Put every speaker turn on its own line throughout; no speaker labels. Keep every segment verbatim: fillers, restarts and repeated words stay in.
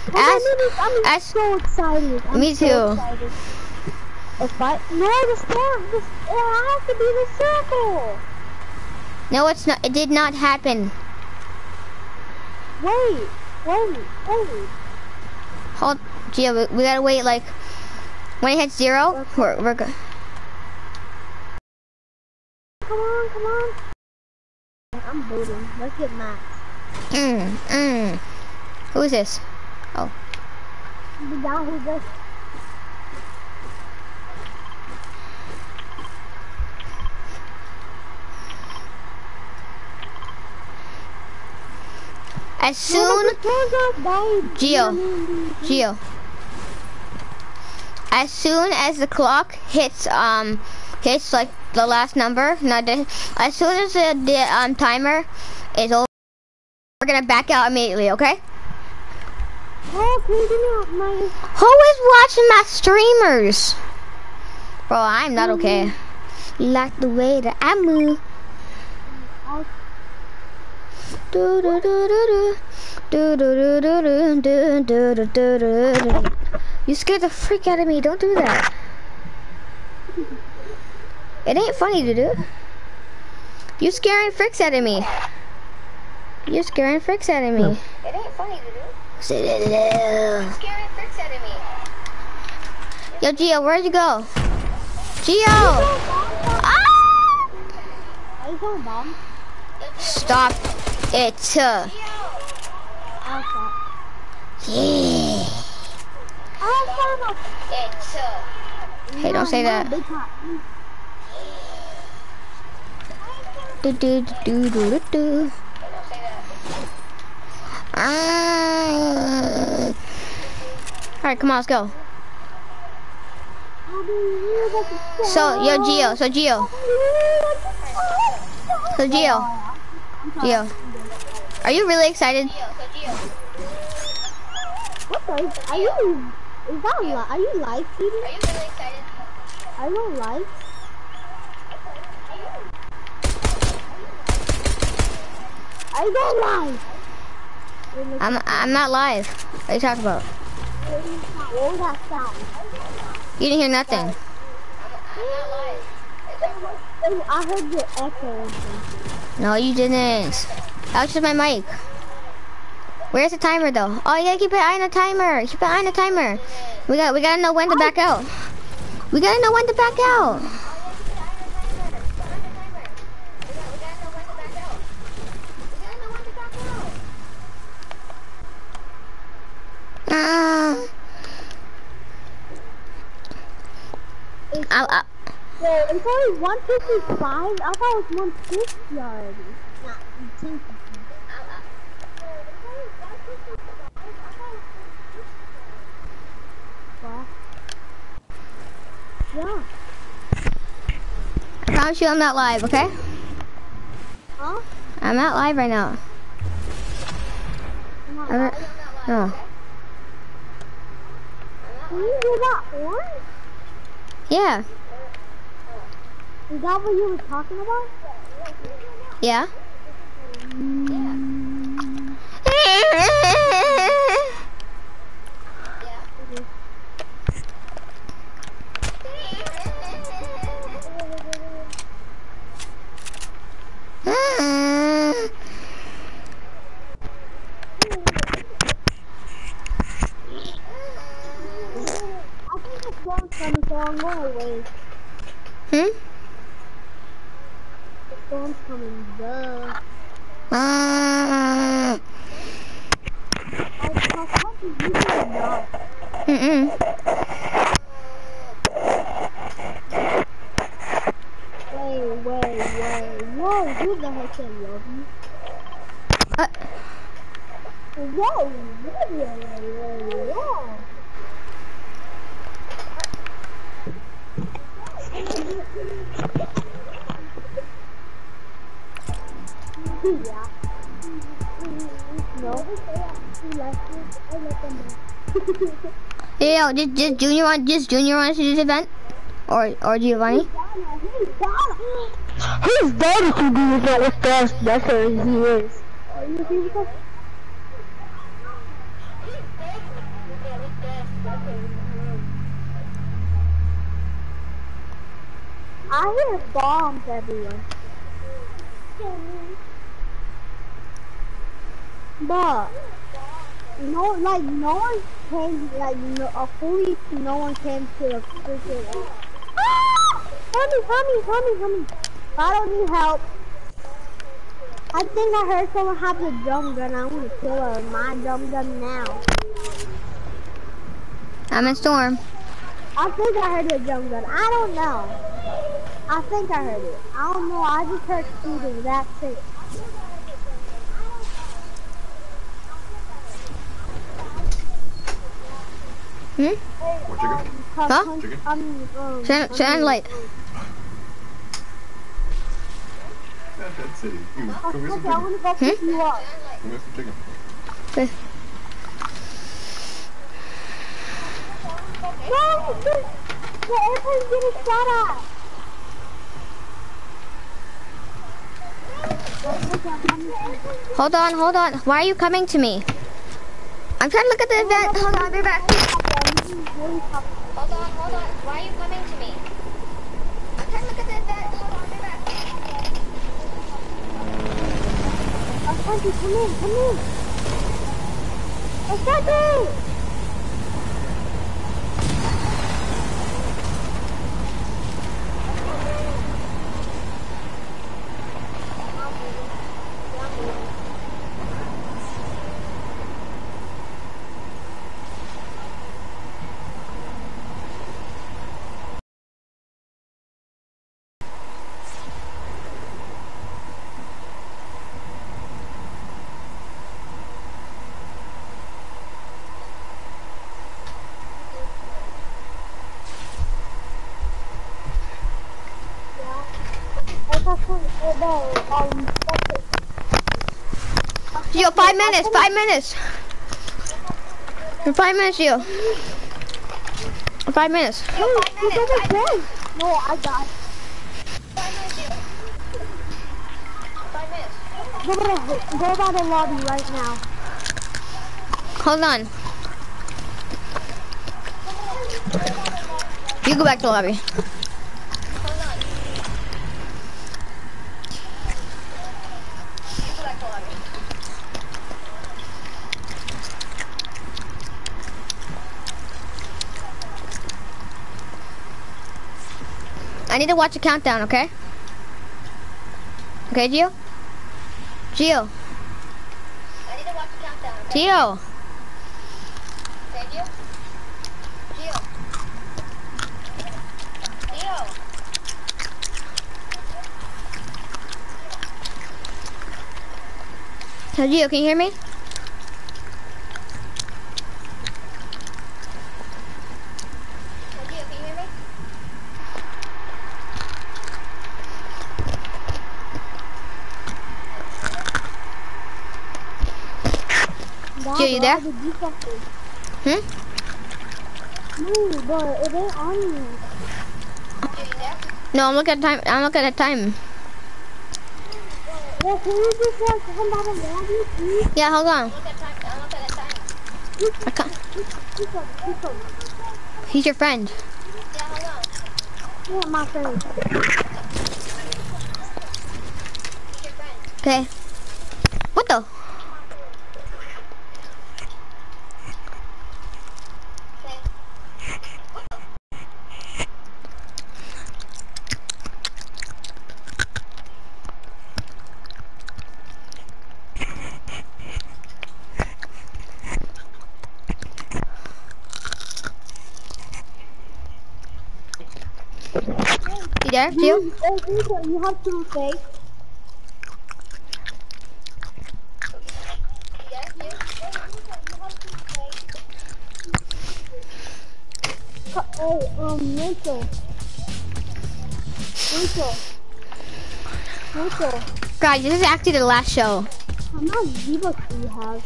As,
I'm
as,
so excited. I'm
me
so
too.
Excited. If I no, the storm, this it has to be the circle.
No, it's not. It did not happen.
Wait, wait, wait.
Hold, Gia. We, we gotta wait. Like when it hits zero,
Okay.
we're we're good.
Come on, come on. I'm voting. Let's get Max.
Mm, mm. Who is this? Oh.
The guy who just.
As soon, Gio, Gio. As soon as the clock hits, um, hits like the last number, not the, as soon as the, the um timer is over, we're gonna back out immediately, okay?
Oh, can you give me my?
Who is watching my streamers? Bro, I'm not okay. Like the way that I move. Do do do do do do do do do do do do do. You scared the freak out of me. Don't do that. It ain't funny to do. You scaring fricks out of me. You're scaring fricks out of me. It ain't funny to do. Say hello. You're scaring fricks out of me. Yo, Gio, where'd you go? Gio! Ah!
Are you going bomb?
Stop it. Uh,
I'll stop.
yeah.
I'll stop.
It, uh, hey, don't say that. Do do do do do do. Uh, Alright, come on, let's go. So, yo, Gio, so Gio. So, Gio. Gio. Are you really excited?
What the? Are you? Is that li Are you live feeding?
Are you really excited?
Are you live? Are you going live?
I'm I'm not live. What are you talking about?
What was that sound?
You didn't hear nothing.
I'm not live. I heard the echo or something.
No, you didn't. That was just my mic. Where's the timer though? Oh, you gotta keep an eye on the timer. Keep an eye on the timer. We got we gotta know when to back out. We gotta know when to back out. Uh,
It's,
I, I,
so it's only one fifty-five? I thought it was one fifty already. Nah, two fifty. Yeah.
I promise you I'm not live, okay?
Huh?
I'm not live right now.
I'm not
I'm
live.
not, no.
Can you do that horn?
Yeah.
Is that what you were talking about?
Yeah.
I think the storm's coming, so I'm gonna wait.
Hmm?
The storm's coming, duh.
Uh,
I I thought you did not.
mm-mm.
Wait, wait, wait. Whoa, who the heck said love you?
Uh,
Whoa, whoa, whoa, whoa, whoa. Yeah. No. He left me. I let them know.
yeah, just, just Junior want, just Junior wants to do this event? Or, or Giovanni?
He's better to do this with us. That's what he is. I hear bombs everywhere. But no, like no one came. Like no, a fully no one came to the freaking. Ah! Help me! Help me! Help me! Help me! I don't need help. I think I heard someone have the drum gun. I want to kill her. My drum gun now.
I'm in storm.
I think I heard the drum gun. I don't know. I think I heard it. I don't know. I just heard shooting. That's it.
Hmm?
What chicken?
Huh?
Chicken?
Um, um,
Shine, shine light.
Not that city. Here,
Oh,
come get some
okay, I
chicken.
want to go pick you up.
Come get some chicken.
Okay.
No, the, the airplane's getting shot at.
Hold on, hold on. Why are you coming to me? I'm trying to look at the event. Hold on, I'll be back. Hold on, hold on. Why are you coming to me? I'm trying to look at the event. Hold on, I'll be back.
I'm trying to come in, come in. What's that?
Yo, five minutes, five minutes. For five minutes, yo. Five minutes.
No, you doesn't play. No, I got. Go to, go by the lobby right now.
Hold on. You go back to the lobby. I need to watch a countdown, okay? Okay, Gio? Gio. I need to watch a countdown, okay? Gio. Okay, Gio? Gio. Gio. Hey, Gio, can you hear me? Gio, you there? Hmm?
No, but it ain't on you.
No, I'm looking at time. I'm looking at time.
Yeah, can you just like come by the lobby, please?
Yeah, hold on.
I'm looking at time.
I can't.
Keep up, keep up.
He's your friend.
Yeah, hold on. Yeah, my friend.
Okay. What the? You there, Gio?
You, you have to fake. Hey, um, Rachel. Rachel. Rachel.
Guys, this is actually the last show.
How much V-Bucks do you have?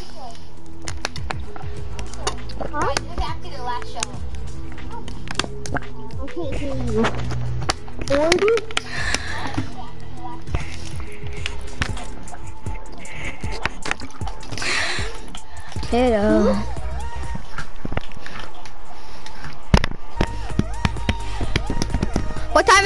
Huh?
This is actually the last show.
I can't hear you. forty?
Hello. What time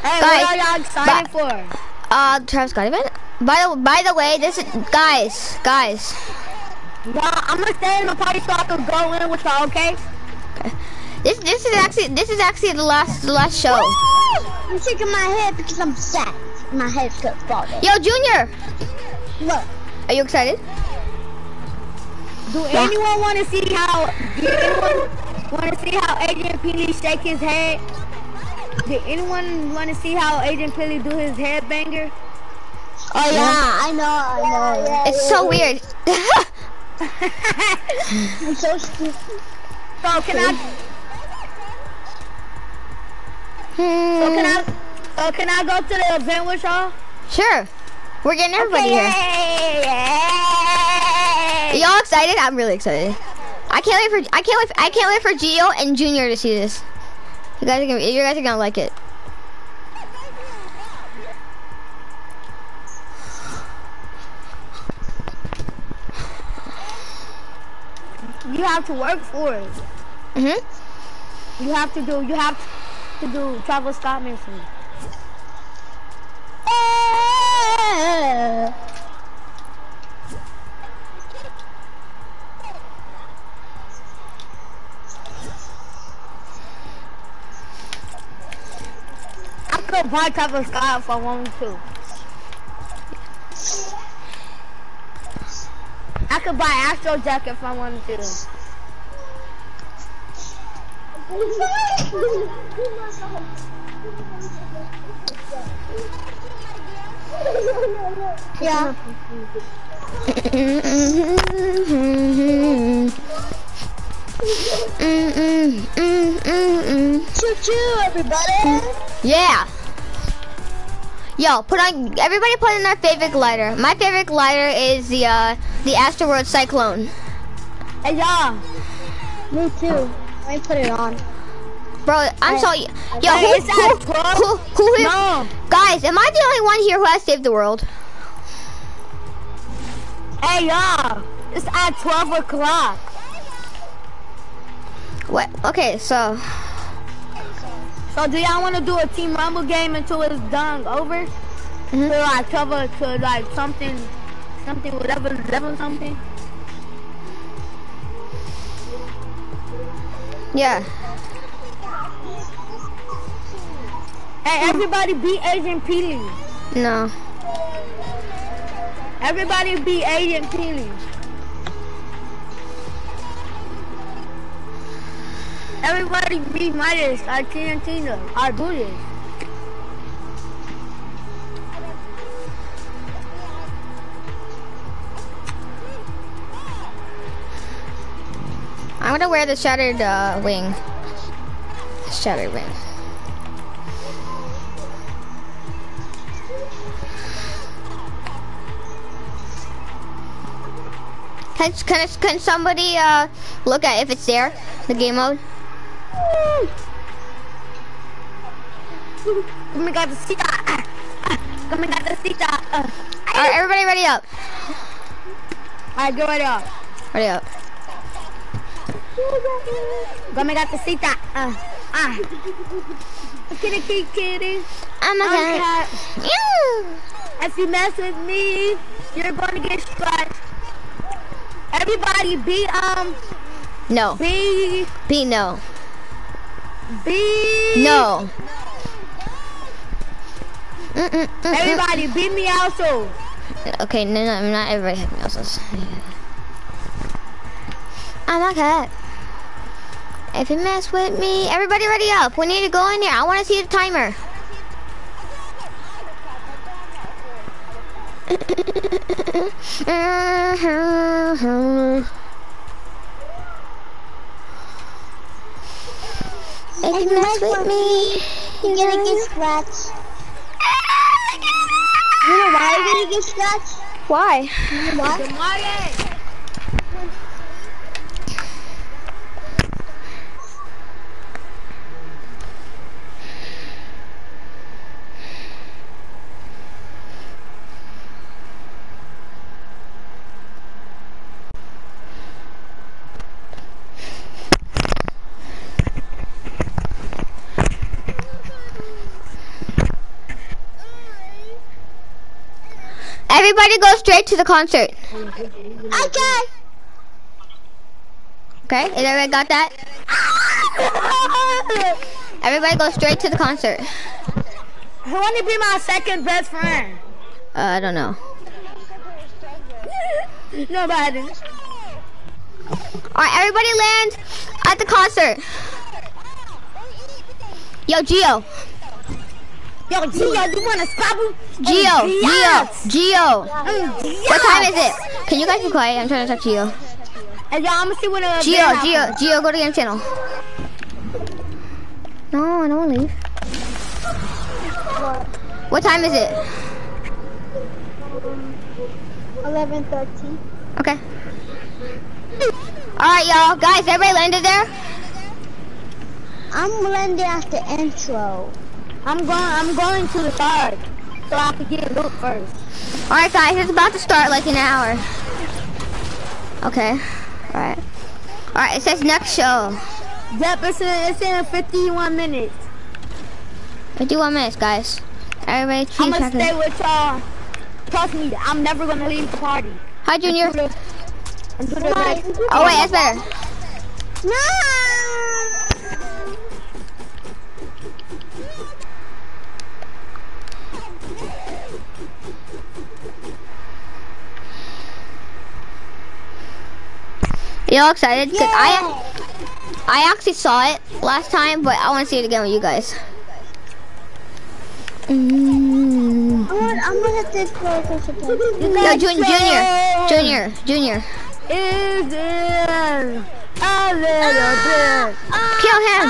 Hey,
Guys,
what are y'all excited for?
Uh, Travis Scott event. By the by the way, this is guys, guys.
Yeah, I'm gonna stay in the party so I can go in with y'all, okay?
This this is actually this is actually the last the last show.
I'm shaking my head because I'm sad. My head's got bald.
Yo, Junior,
Look.
are you excited?
Do anyone want to see how? Do anyone want to see how Adrian Peely shake his head? Did anyone want to see how Adrian Peely do his headbanger?
Oh yeah, I know, I know. Yeah,
It's
yeah,
so
yeah.
weird.
I'm so stupid.
So can I? So can I? So can I go to the event with y'all?
Sure. We're getting everybody
Okay,
here.
yay!
Y'all excited? I'm really excited. I can't wait for I can't wait I can't wait for Gio and Junior to see this. You guys are gonna you guys are gonna like it.
You have to work for it.
Mhm.
You have to do. You have to do Travis Scott mission. I could buy Travis Scott if I wanted to. I could buy Astro Jacket if I wanted to.
Yeah. Choo choo, everybody.
Yeah. Yo, put on everybody put in their favorite glider. My favorite glider is the uh the Astroworld Cyclone.
Hey y'all.
Me too. Let me put it on.
Bro, I'm so yo
Hey,
who
is that
who,
twelve?
who, who here-
No.
guys, am I the only one here who has saved the world?
Hey y'all. It's at twelve o'clock.
What? Okay, so
So do y'all want to do a Team Rumble game until it's done over?
Mhm.
To like cover to like something, something whatever level something.
yeah.
Hey, everybody beat Adrian Peely.
No.
Everybody beat Adrian Peely. Everybody beat Midas, our T N T, our Buddhist.
I'm gonna wear the shattered uh, wing. Shattered wing. Can, can, can somebody uh, look at if it's there, the game mode?
Come and got the Sita. Come and got the Sita. Uh.
Alright, everybody ready up.
Alright, get ready up.
Ready up.
Come and got the Sita. Uh. Ah. Kitty, kitty, kitty.
I'm a
I'm
cat.
cat.
Yeah.
If you mess with me, you're gonna get scratched. Everybody be um
No.
be
B, no.
be
No. Mm -mm, mm -mm.
Everybody beat me also.
Okay, no, no, not everybody has mouses. I'm a cat. If you mess with me, everybody ready up. We need to go in there. I want to see the timer. If you mess with me,
You're gonna get scratched. You know why you're gonna get scratched?
why?
You know why?
Demare.
Everybody go straight to the concert.
Okay.
Okay, is everybody got that? Everybody go straight to the concert.
Who want to be my second best friend?
Uh, I don't know.
Nobody.
Alright, everybody land at the concert. Yo, Gio.
Yo, Gio, you want to squabble?
Gio, Gio, Gio.
Mm,
What time is it? Can you guys be quiet? I'm trying to talk to Gio.
And y'all, I'm gonna see what uh,
Gio, Gio, Gio, go to game channel. No, I don't want to leave. What time is it?
eleven thirteen.
Okay. Alright, y'all. Guys, everybody landed there?
I'm landing at the intro.
I'm going. I'm going to the start, so I can get loot first.
Alright, guys. It's about to start like in an hour. Okay. Alright. Alright, it says next show.
Yep, it's in, it's in fifty-one minutes.
fifty-one minutes, guys. Everybody keep
I'm gonna
track of
stay
it.
with y'all. Trust me, I'm never gonna leave the party.
Hi, Junior.
Until the- until the next-
Oh, wait, that's better.
No!
You all excited? Cause I, I actually saw it last time, but I want to see it again with you guys. Mm.
I'm gonna, I'm gonna hit this roller coaster place.
Yo, Jun Junior, Junior, Junior.
Is in a little bit.
Kill him!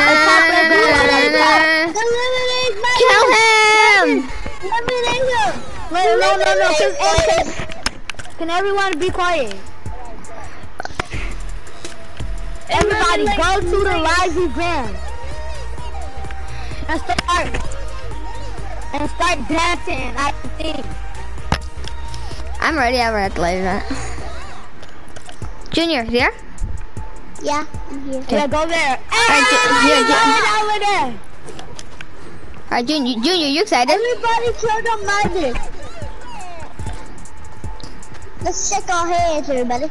Kill him!
Wait, no, no, no. Can, can, can everyone be quiet? Everybody go to the live event and start and start dancing. I think.
I'm ready. I'm ready to play that. Junior, here?
Yeah, I'm here.
Yeah, go there.
Alright, Ju- Ju- Ju-
Over there.
Alright, Junior, Junior, you excited?
Everybody kill the magic. Let's check our heads, everybody.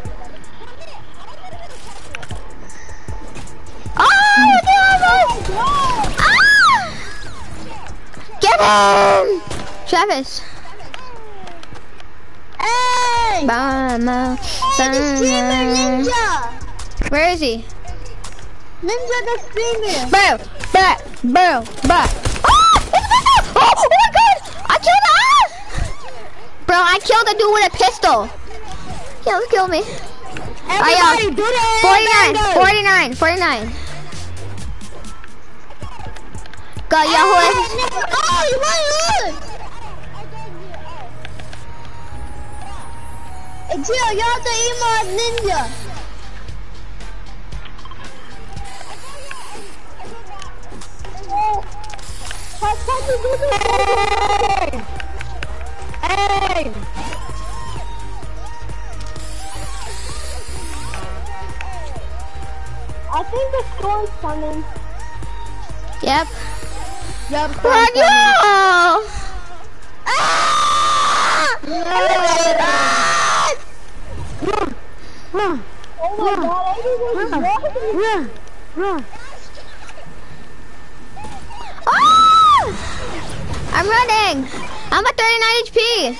Oh, no! Ah! Get him! Travis.
Hey!
Bama,
Hey, the streamer Ninja!
Where is he?
Ninja the streamer!
Bro, back, bro, back. Oh, it's a pistol! Oh, oh my god! I killed the Bro, I killed the dude with a pistol. He almost killed me.
Everybody do that.
forty-nine, forty-nine, forty-nine. Go, yo, who is?
Oh, you want to Hey, Jill, you're the emo ninja.
Hey!
I think the storm's coming.
Yep.
Yep.
Run, yo!
Ah!
Run! Run!
Oh my god, everybody's
Run! Run!
Ah! I'm running. I'm at thirty-nine H P.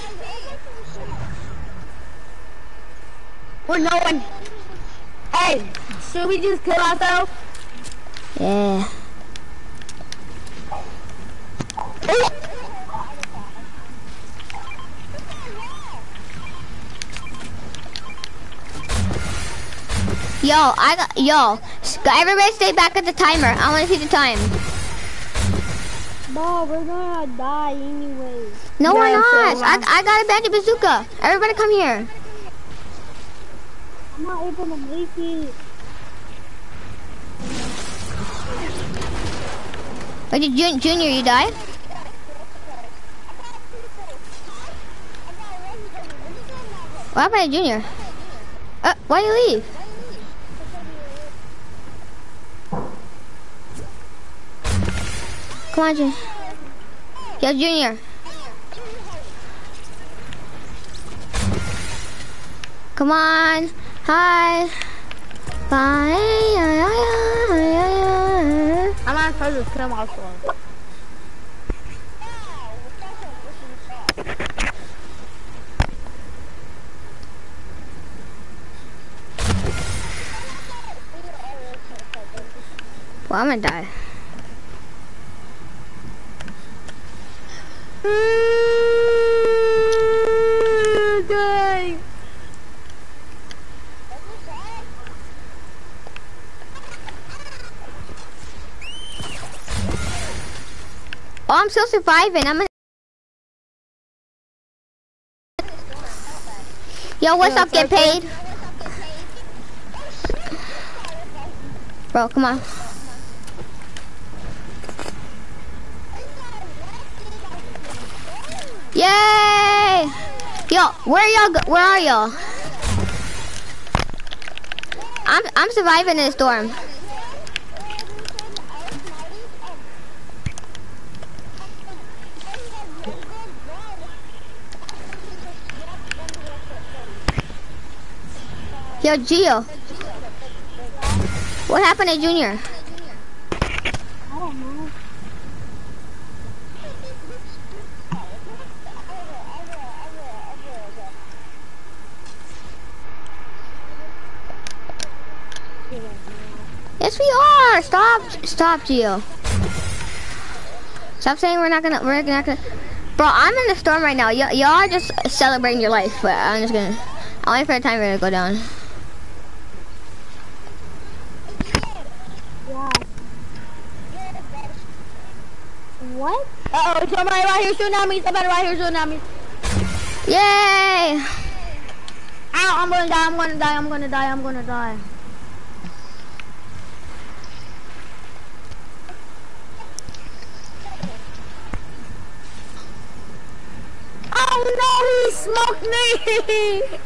We're no one. Hey, should we just kill ourselves?
Yeah. Yo, I got, yo, everybody stay back at the timer. I want to see the time.
Bro, we're gonna die anyway.
No,
Yeah,
we're not.
so,
I,
um,
I got a bandit bazooka. Everybody come here.
I'm not able to make it.
Wait, did Jun Junior, you die? What happened to Junior? Uh, why did you leave? Come on, Junior. Yo, Junior. Come on. Hi. Bye.
I'm not supposed to kill myself.
Well, I'm gonna die.
Die.
Oh, I'm still surviving. I'm. A Yo, what's up? Get paid, bro. Come on. Yay! Yo, where y'all? Go where are y'all? I'm I'm surviving in the storm. Yo, Gio. What happened to Junior?
I don't know.
Yes, we are. Stop, stop, Gio. Stop saying we're not gonna. We're not gonna. Bro, I'm in the storm right now. Y'all are just celebrating your life, but I'm just gonna. I'll wait for the timer to go down.
Yeah. What?
Uh oh, somebody right here shooting at me. Somebody right here shooting at me.
Yay!
Ow, I'm gonna die. I'm gonna die. I'm gonna die. I'm gonna die. Oh no, he smoked me!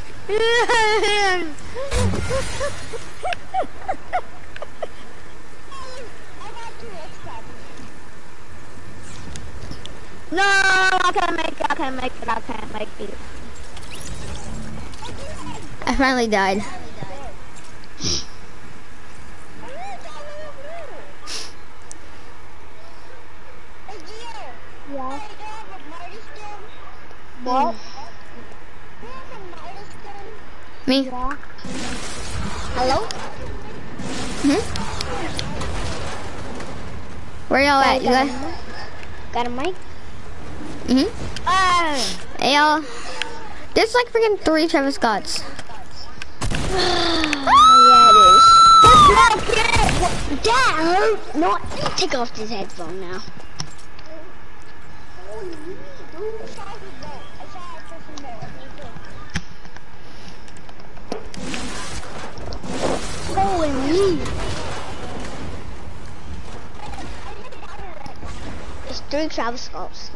No, I can't make it, I can't make it, I can't make it.
I finally died.
Yeah. What?
Me?
Yeah.
Hello? Hmm? Where y'all at? You guys?
Got a mic?
Mm-hmm.
Ah.
Hey, y'all. There's like freaking three Travis Scotts.
Oh, yeah, it is. That hurt. No, take off this headphone now. Holy me. It's three Travis Scotts.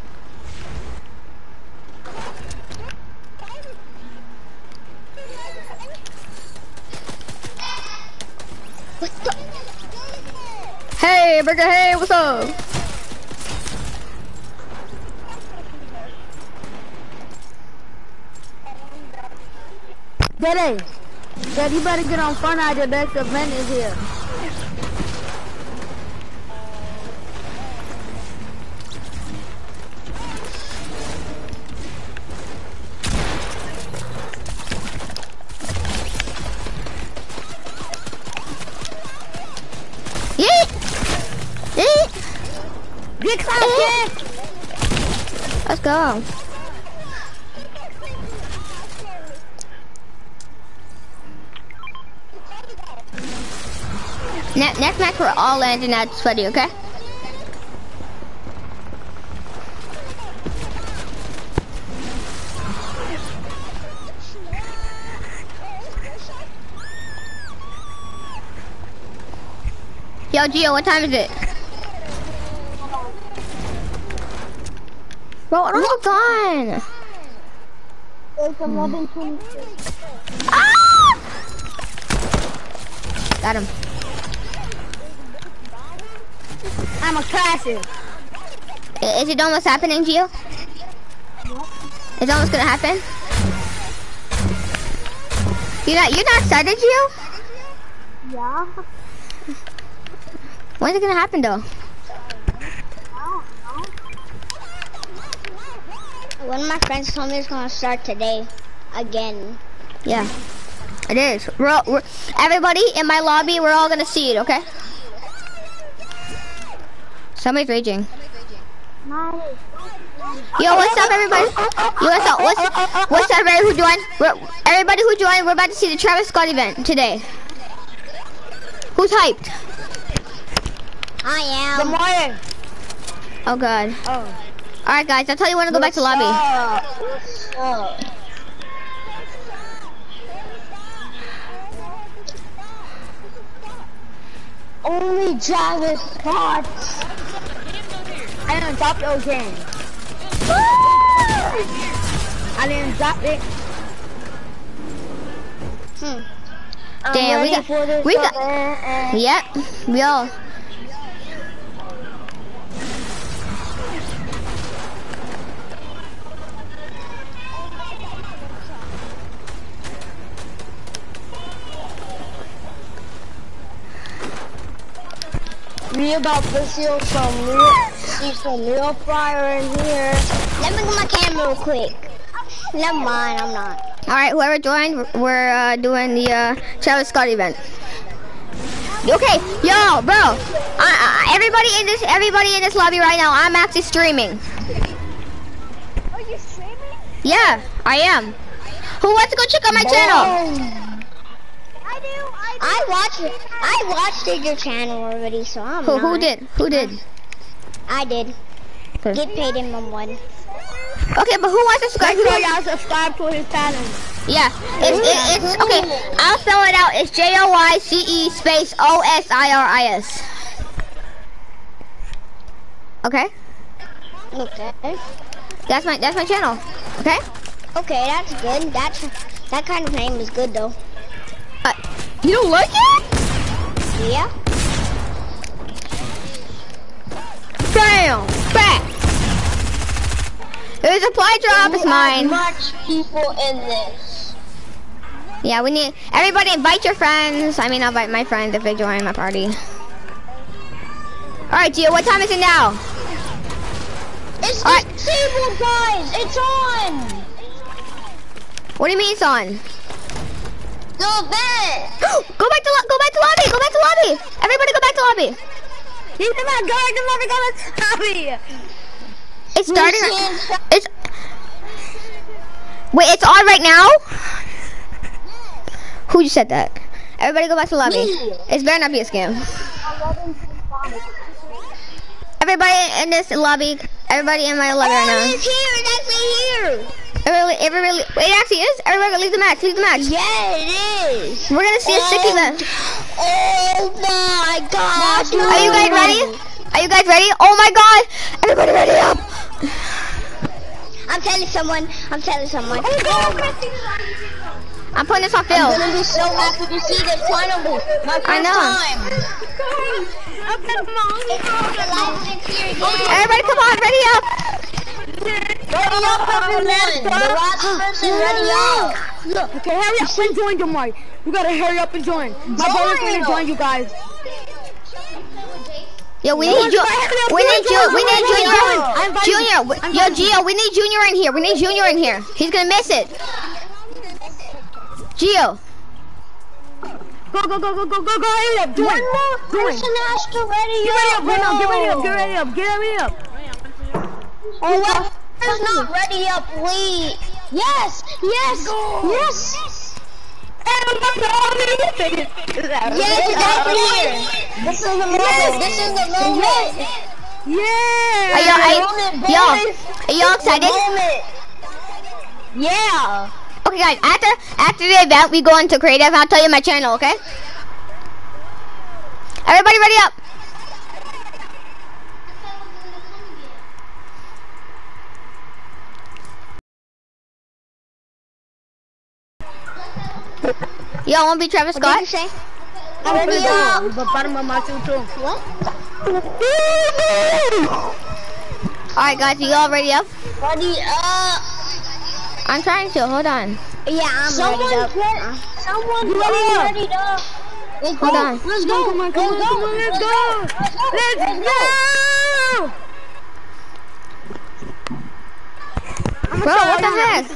What the?
Hey, Burger, hey, what's up?
Daddy, Dad, you better get on Fortnite. The next event is here.
Yeet! Yeet!
Get close, kid!
Let's go. Ne next match we're all landing at Sweaty, okay? Yo, Gio, what time is it? Bro, what are you done?
It's eleven twenty-six.
Ah! Got him.
I'm a classic.
I- Is it almost happening, Gio? It's almost gonna happen? You're not, you're not excited, Gio?
Yeah.
When's it gonna happen though?
One of my friends told me it's gonna start today, again.
Yeah, it is. We're, all, we're everybody in my lobby. We're all gonna see it, okay? Somebody's raging. Yo, what's up, everybody? Yo, what's up? What's what's up, everybody who joined? We're, everybody who joined, we're about to see the Travis Scott event today. Who's hyped?
I am.
Good morning.
Oh God.
Oh.
All right, guys. I'll tell you when to go back to lobby.
What's up? Only Travis Scott.
I didn't drop your game. I didn't drop it.
Hmm.
Damn, we got, we got. Yep, we all.
We about to see some real, see some real fire in here. Let me get my camera real quick. Never mind, I'm not.
All right, whoever joined, we're uh, doing the uh, Travis Scott event. Okay, yo, bro. Uh, uh, everybody in this, everybody in this lobby right now. I'm actually streaming.
Are you streaming?
Yeah, I am. Who wants to go check out my channel?
I do. I do.
I watched it. I watched it, your channel already, so I'm
Who,
not.
who did? Who did?
I did.
Okay.
Get paid in my one.
Okay, but who wants to subscribe
Make
to
sure
him?
y'all subscribe to his channel.
Yeah, it's, it, it's, okay, I'll spell it out. It's J O Y C E space O S I R I S. Okay?
Okay.
That's my, that's my channel. Okay?
Okay, that's good. That's that kind of name is good though.
Uh, you don't like it?
Yeah.
Bam! Back! There's a supply drop, it's mine.
Much people in this.
Yeah, we need, everybody invite your friends. I mean, I'll invite my friends if they join my party. Alright, Gio, what time is it now?
It's
All right.
disabled, guys. It's on.
What do you mean it's on?
The event.
Go back to, lo go back to lobby, go back to lobby. Everybody go back to lobby.
He's in my guard, the mother going to lobby.
It's starting, it's, wait, it's on right now? Who just said that? Everybody go back to lobby.
Me.
It's better not be a scam. Everybody in this lobby, everybody in my lobby right now.
Oh, it's here. It's actually here.
Everybody, everybody, wait, it actually is? Everybody leave the match, leave the match.
Yeah, it is.
We're gonna see a sick event.
Oh my God.
Are you guys ready? Are you guys ready? Oh my God. Everybody ready up.
I'm telling someone. I'm telling someone.
I'm putting this on film.
I'm gonna be so happy to see this carnival. My first
I know.
time.
Everybody come on, ready up.
Ready up, everyone. The last person, ready up.
Look, okay, hurry up and join, Jamari. You gotta hurry up and join. My brother's gonna join you guys.
Yo, we need you. We need you. We need Junior. Junior. Yo, Gio, we need Junior in here. We need Junior in here. He's gonna miss it. Gio.
Go, go, go, go, go, go, go, hurry up, join.
One more
Join.
person has to ready
Get ready up,
up.
right now, get ready up, get ready up, get ready up.
Whoever's not ready up, please. Yes, yes, yes. Yes, exactly here. This is the moment. This is the moment.
Yeah.
Are y'all, are y'all, are y'all excited?
Moment. Yeah.
Okay, guys. After after the event, we go into creative. I'll tell you my channel. Okay. Everybody, ready up. Y'all want to be Travis Scott?
What did you say?
I'm
Ready
ready
up.
up. But bottom of my two too.
What?
Alright, guys. Are y'all ready up?
Ready up.
I'm trying to. Hold on.
Yeah, I'm
Someone
ready up.
get,
Uh, someone
You ready up?
ready up. Let's
Hold
go.
on.
Let's go.
Come on, come on, come on, let's go. Let's go.
Bro, what the heck?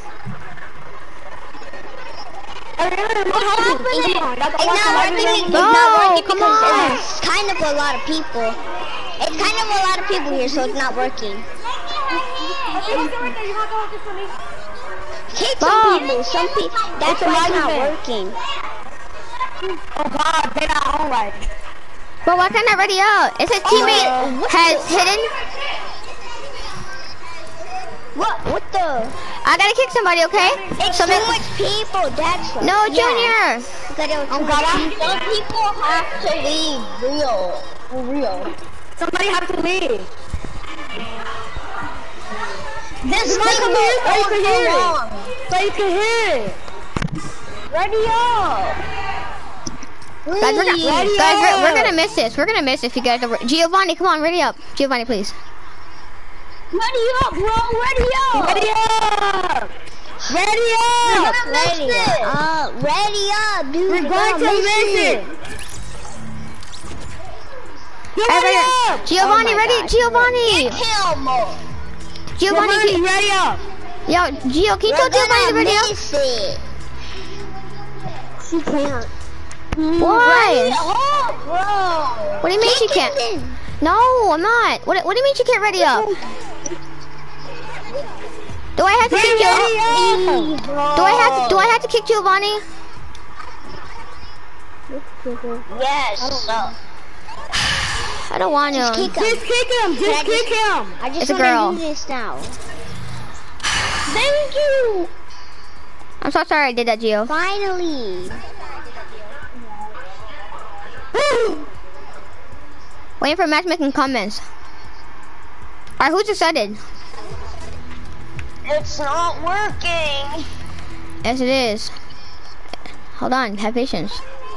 It's not working. It's
Go,
not working
come
because
on.
it's kind of a lot of people. It's kind of a lot of people here, so it's not working. Kick some
Bob.
people. Some people. That's why it's not working.
Oh God, they're not all right.
But why can't I ready up? It says teammate has hidden.
What? What the?
I gotta kick somebody, okay?
It's
Some-
too much people. That's right.
No,
Yeah.
Junior.
Because it was too much people. Some people have to leave. Real. For real.
Somebody have to leave.
This
Somebody
thing
come
goes
here so you
on
can
so
hear
long.
it. So you can hear it.
Ready up.
Guys, we're gonna,
Ready
guys, we're,
up.
we're gonna miss this. We're gonna miss if you guys are. Giovanni, come on, ready up. Giovanni, please.
Ready up, bro. Ready up.
Ready up. Ready up.
Ready up. Ready up, dude.
We're going to miss it. Get ready
Everybody-
up.
Giovanni,
Oh my
ready?
God.
Giovanni.
Kill more.
Giovanni,
Giovanni,
can,
ready up.
yo, Gio, can you tell
We're
Giovanni to
gonna
ready up?
miss it. She can't.
Why?
Oh, bro.
What do you mean she can't? No, I'm not. What, what do you mean she can't ready up? Do I have to kick Giovanni? Do I have to? Do I have to kick Giovanni?
Yes. So,
I don't want to.
kick him.
Just kick him.
Can I
Just kick him.
I just
It's a
want to
girl.
do this now. Thank you.
I'm so sorry I did that, Gio.
Finally.
Waiting for matchmaking comments. Alright, who's excited?
It's not working.
Yes, it is. Hold on, have patience.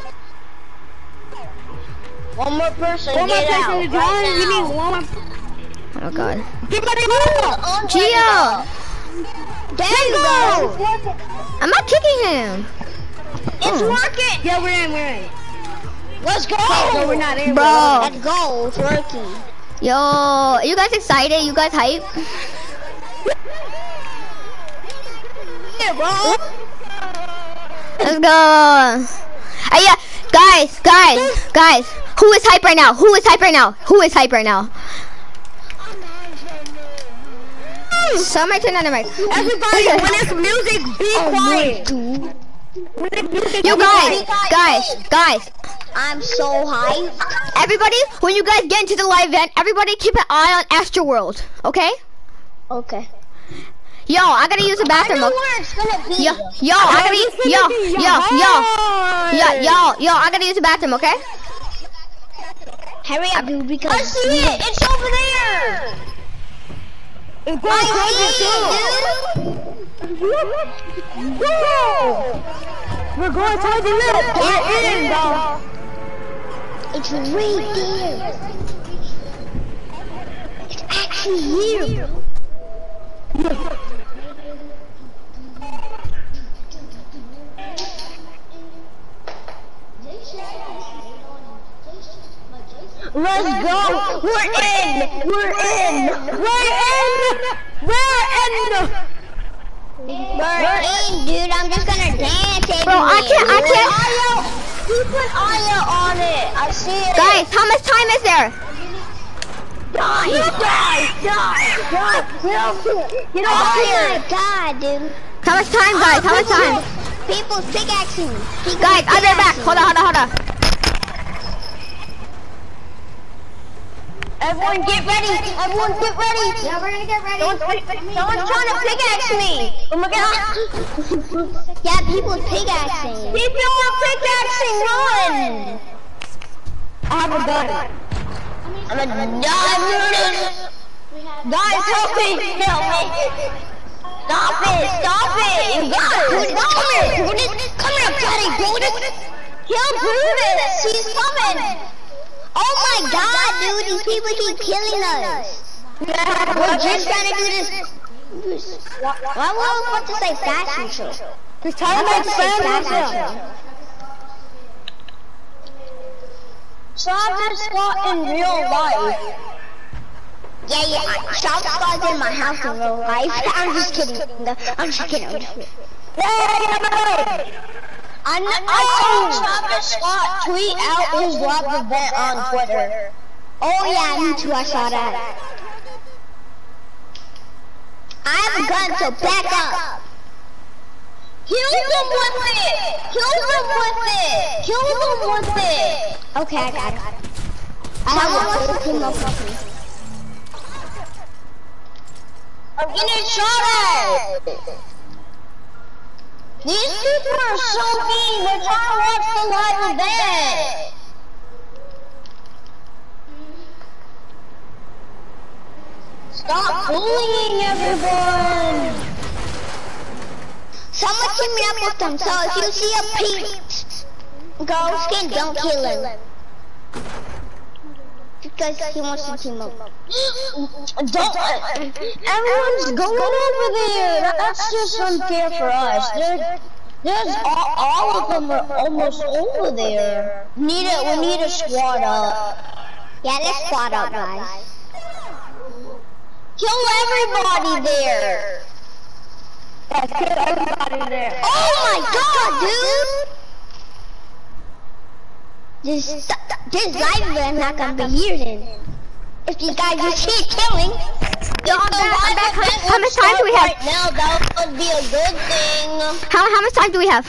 One more person.
One more
get
person
out
to
right
join. We
now.
need one more.
Oh god.
Get ready up.
Oh,
Gio!
there you go.
I'm not kicking him!
It's working.
Yeah, we're in. We're in.
Let's go.
No, we're not in.
Bro!
Let's go. It's working.
Yo, are you guys excited? You guys hype?
Yeah, bro.
Let's go! Hey, yeah, guys, guys, guys, who is hype right now? Who is hype right now? Who is hype right now? Somebody turn on the mic.
Everybody, when it's music, be quiet.
Dude,
When it's music,
You
be
guys,
quiet.
guys, guys,
I'm so hyped.
everybody, when you guys get into the live event, everybody keep an eye on Astroworld, okay?
Okay.
Yo, I gotta use the
I
bathroom.
know
okay?
where it's gonna be.
Yo, yo, I gotta
it's
use, yo,
gonna be
yo, yo, yo,
hard.
yo, yo, I gotta use the bathroom, okay?
Hurry up, dude, because I see it. It's over there.
It's going
I
crazy
see it,
too.
dude. Go.
We're going towards the left. We're in, though.
It's right there. It's actually here.
Let's go. We're in. We're in. We're in. We're in.
We're in, dude. I'm just gonna dance anyway.
Bro, I can't, I can't.
Aya, keep an eye on it. I see it.
Guys, how much time is there?
die, die, die, die. Get off here. Get
off
oh
here.
my god, dude.
How much time, guys? How much time?
People's pickaxing. People's
Guys, I'll be right back.
pickaxing.
Hold on, hold on, hold on.
Everyone get ready! Everyone get ready!
Yeah, we're gonna get ready.
Someone's, someone's trying to pickaxe me! Oh my god! Yeah, people's pickaxing! People are pickaxing! Run!
I have a gun.
I'm gonna die! Guys, help me! Help me! Stop it! Stop it! You got it! Come here! Come here, Daddy! Kill Brutus! He's coming! Oh my god, dude, these people keep killing us. We're just trying to do this. Why would I want to say fashion show?
Cause Tyler makes fans of him.
Travis Scott in real life. Yeah, yeah, Travis Scott's in my house in real life. I'm just kidding. I'm just kidding. I'm just kidding. I, I saw Travis Scott tweet out his live event on Twitter. Oh yeah, me too, I saw that. I have a gun, so back up. Kill them with it! Kill them with it! Kill them with it! Okay, I got it. I have one team up with me. I'm getting shot at! These people are so mean, they're trying to watch the live event! Stop bullying everyone! Someone team me up with them, so if you see a pink girl skin, don't kill him. Because he wants to team up. Don't, everyone's going over there. That's just unfair for us. There, there's all, all of them are almost over there. Need a, we need a squad up. Yeah, let's squad up, guys. Kill everybody there.
Yeah, kill everybody there.
Oh my god, dude! This, this live event not gonna be here then. If these guys just keep killing, yo,
I'm back, I'm back. How, how much time do we have?
Right now, that would be a good thing.
How how much time do we have?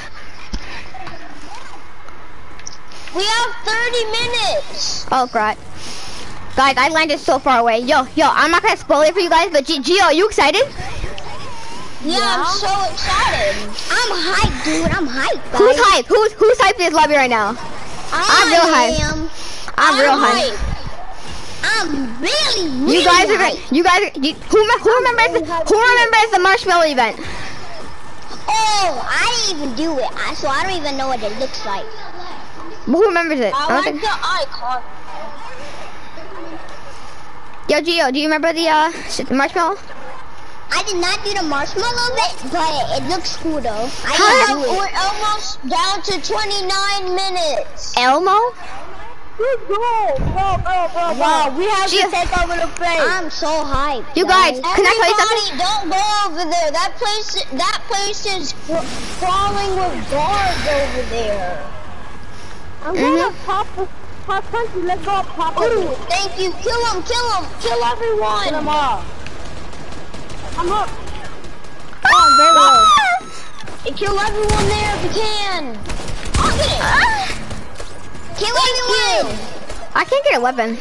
We have thirty minutes.
Oh, great. Guys, I landed so far away. Yo, yo, I'm not gonna spoil it for you guys, but G Gio, are you excited?
Yeah, yeah, I'm so excited. I'm hyped, dude. I'm hyped, guys.
Who's hyped? Who's who's hyped in this lobby right now?
I
I'm real hyped.
am.
I'm, I'm real
hyped.
hyped.
I'm really, really
You guys are
hyped.
gonna, you guys, are, you, who who remembers who remembers the marshmallow event?
Oh, I didn't even do it, I, so I don't even know what it looks like.
Who remembers it?
I like the icon.
Yo, Gio, do you remember the uh the marshmallow?
I did not do the marshmallow bit, but it looks cool though. I
Huh?
didn't do it. We're almost down to twenty-nine minutes.
Elmo?
Let's go! Bro, bro, bro, wow, we have
Gio.
to take over the place.
I'm so hyped.
You guys, can I tell you
Everybody,
something?
don't go over there. That place, that place is crawling with guards over there.
I'm
Mm-hmm.
gonna pop the pop country. Let's go pop
Ooh,
it.
thank you. Kill them, kill them, kill everyone.
Kill them all. I'm up.
Oh, I'm very low.
And kill everyone there if you can. I'll get it. Kill everyone.
I can't get a weapon.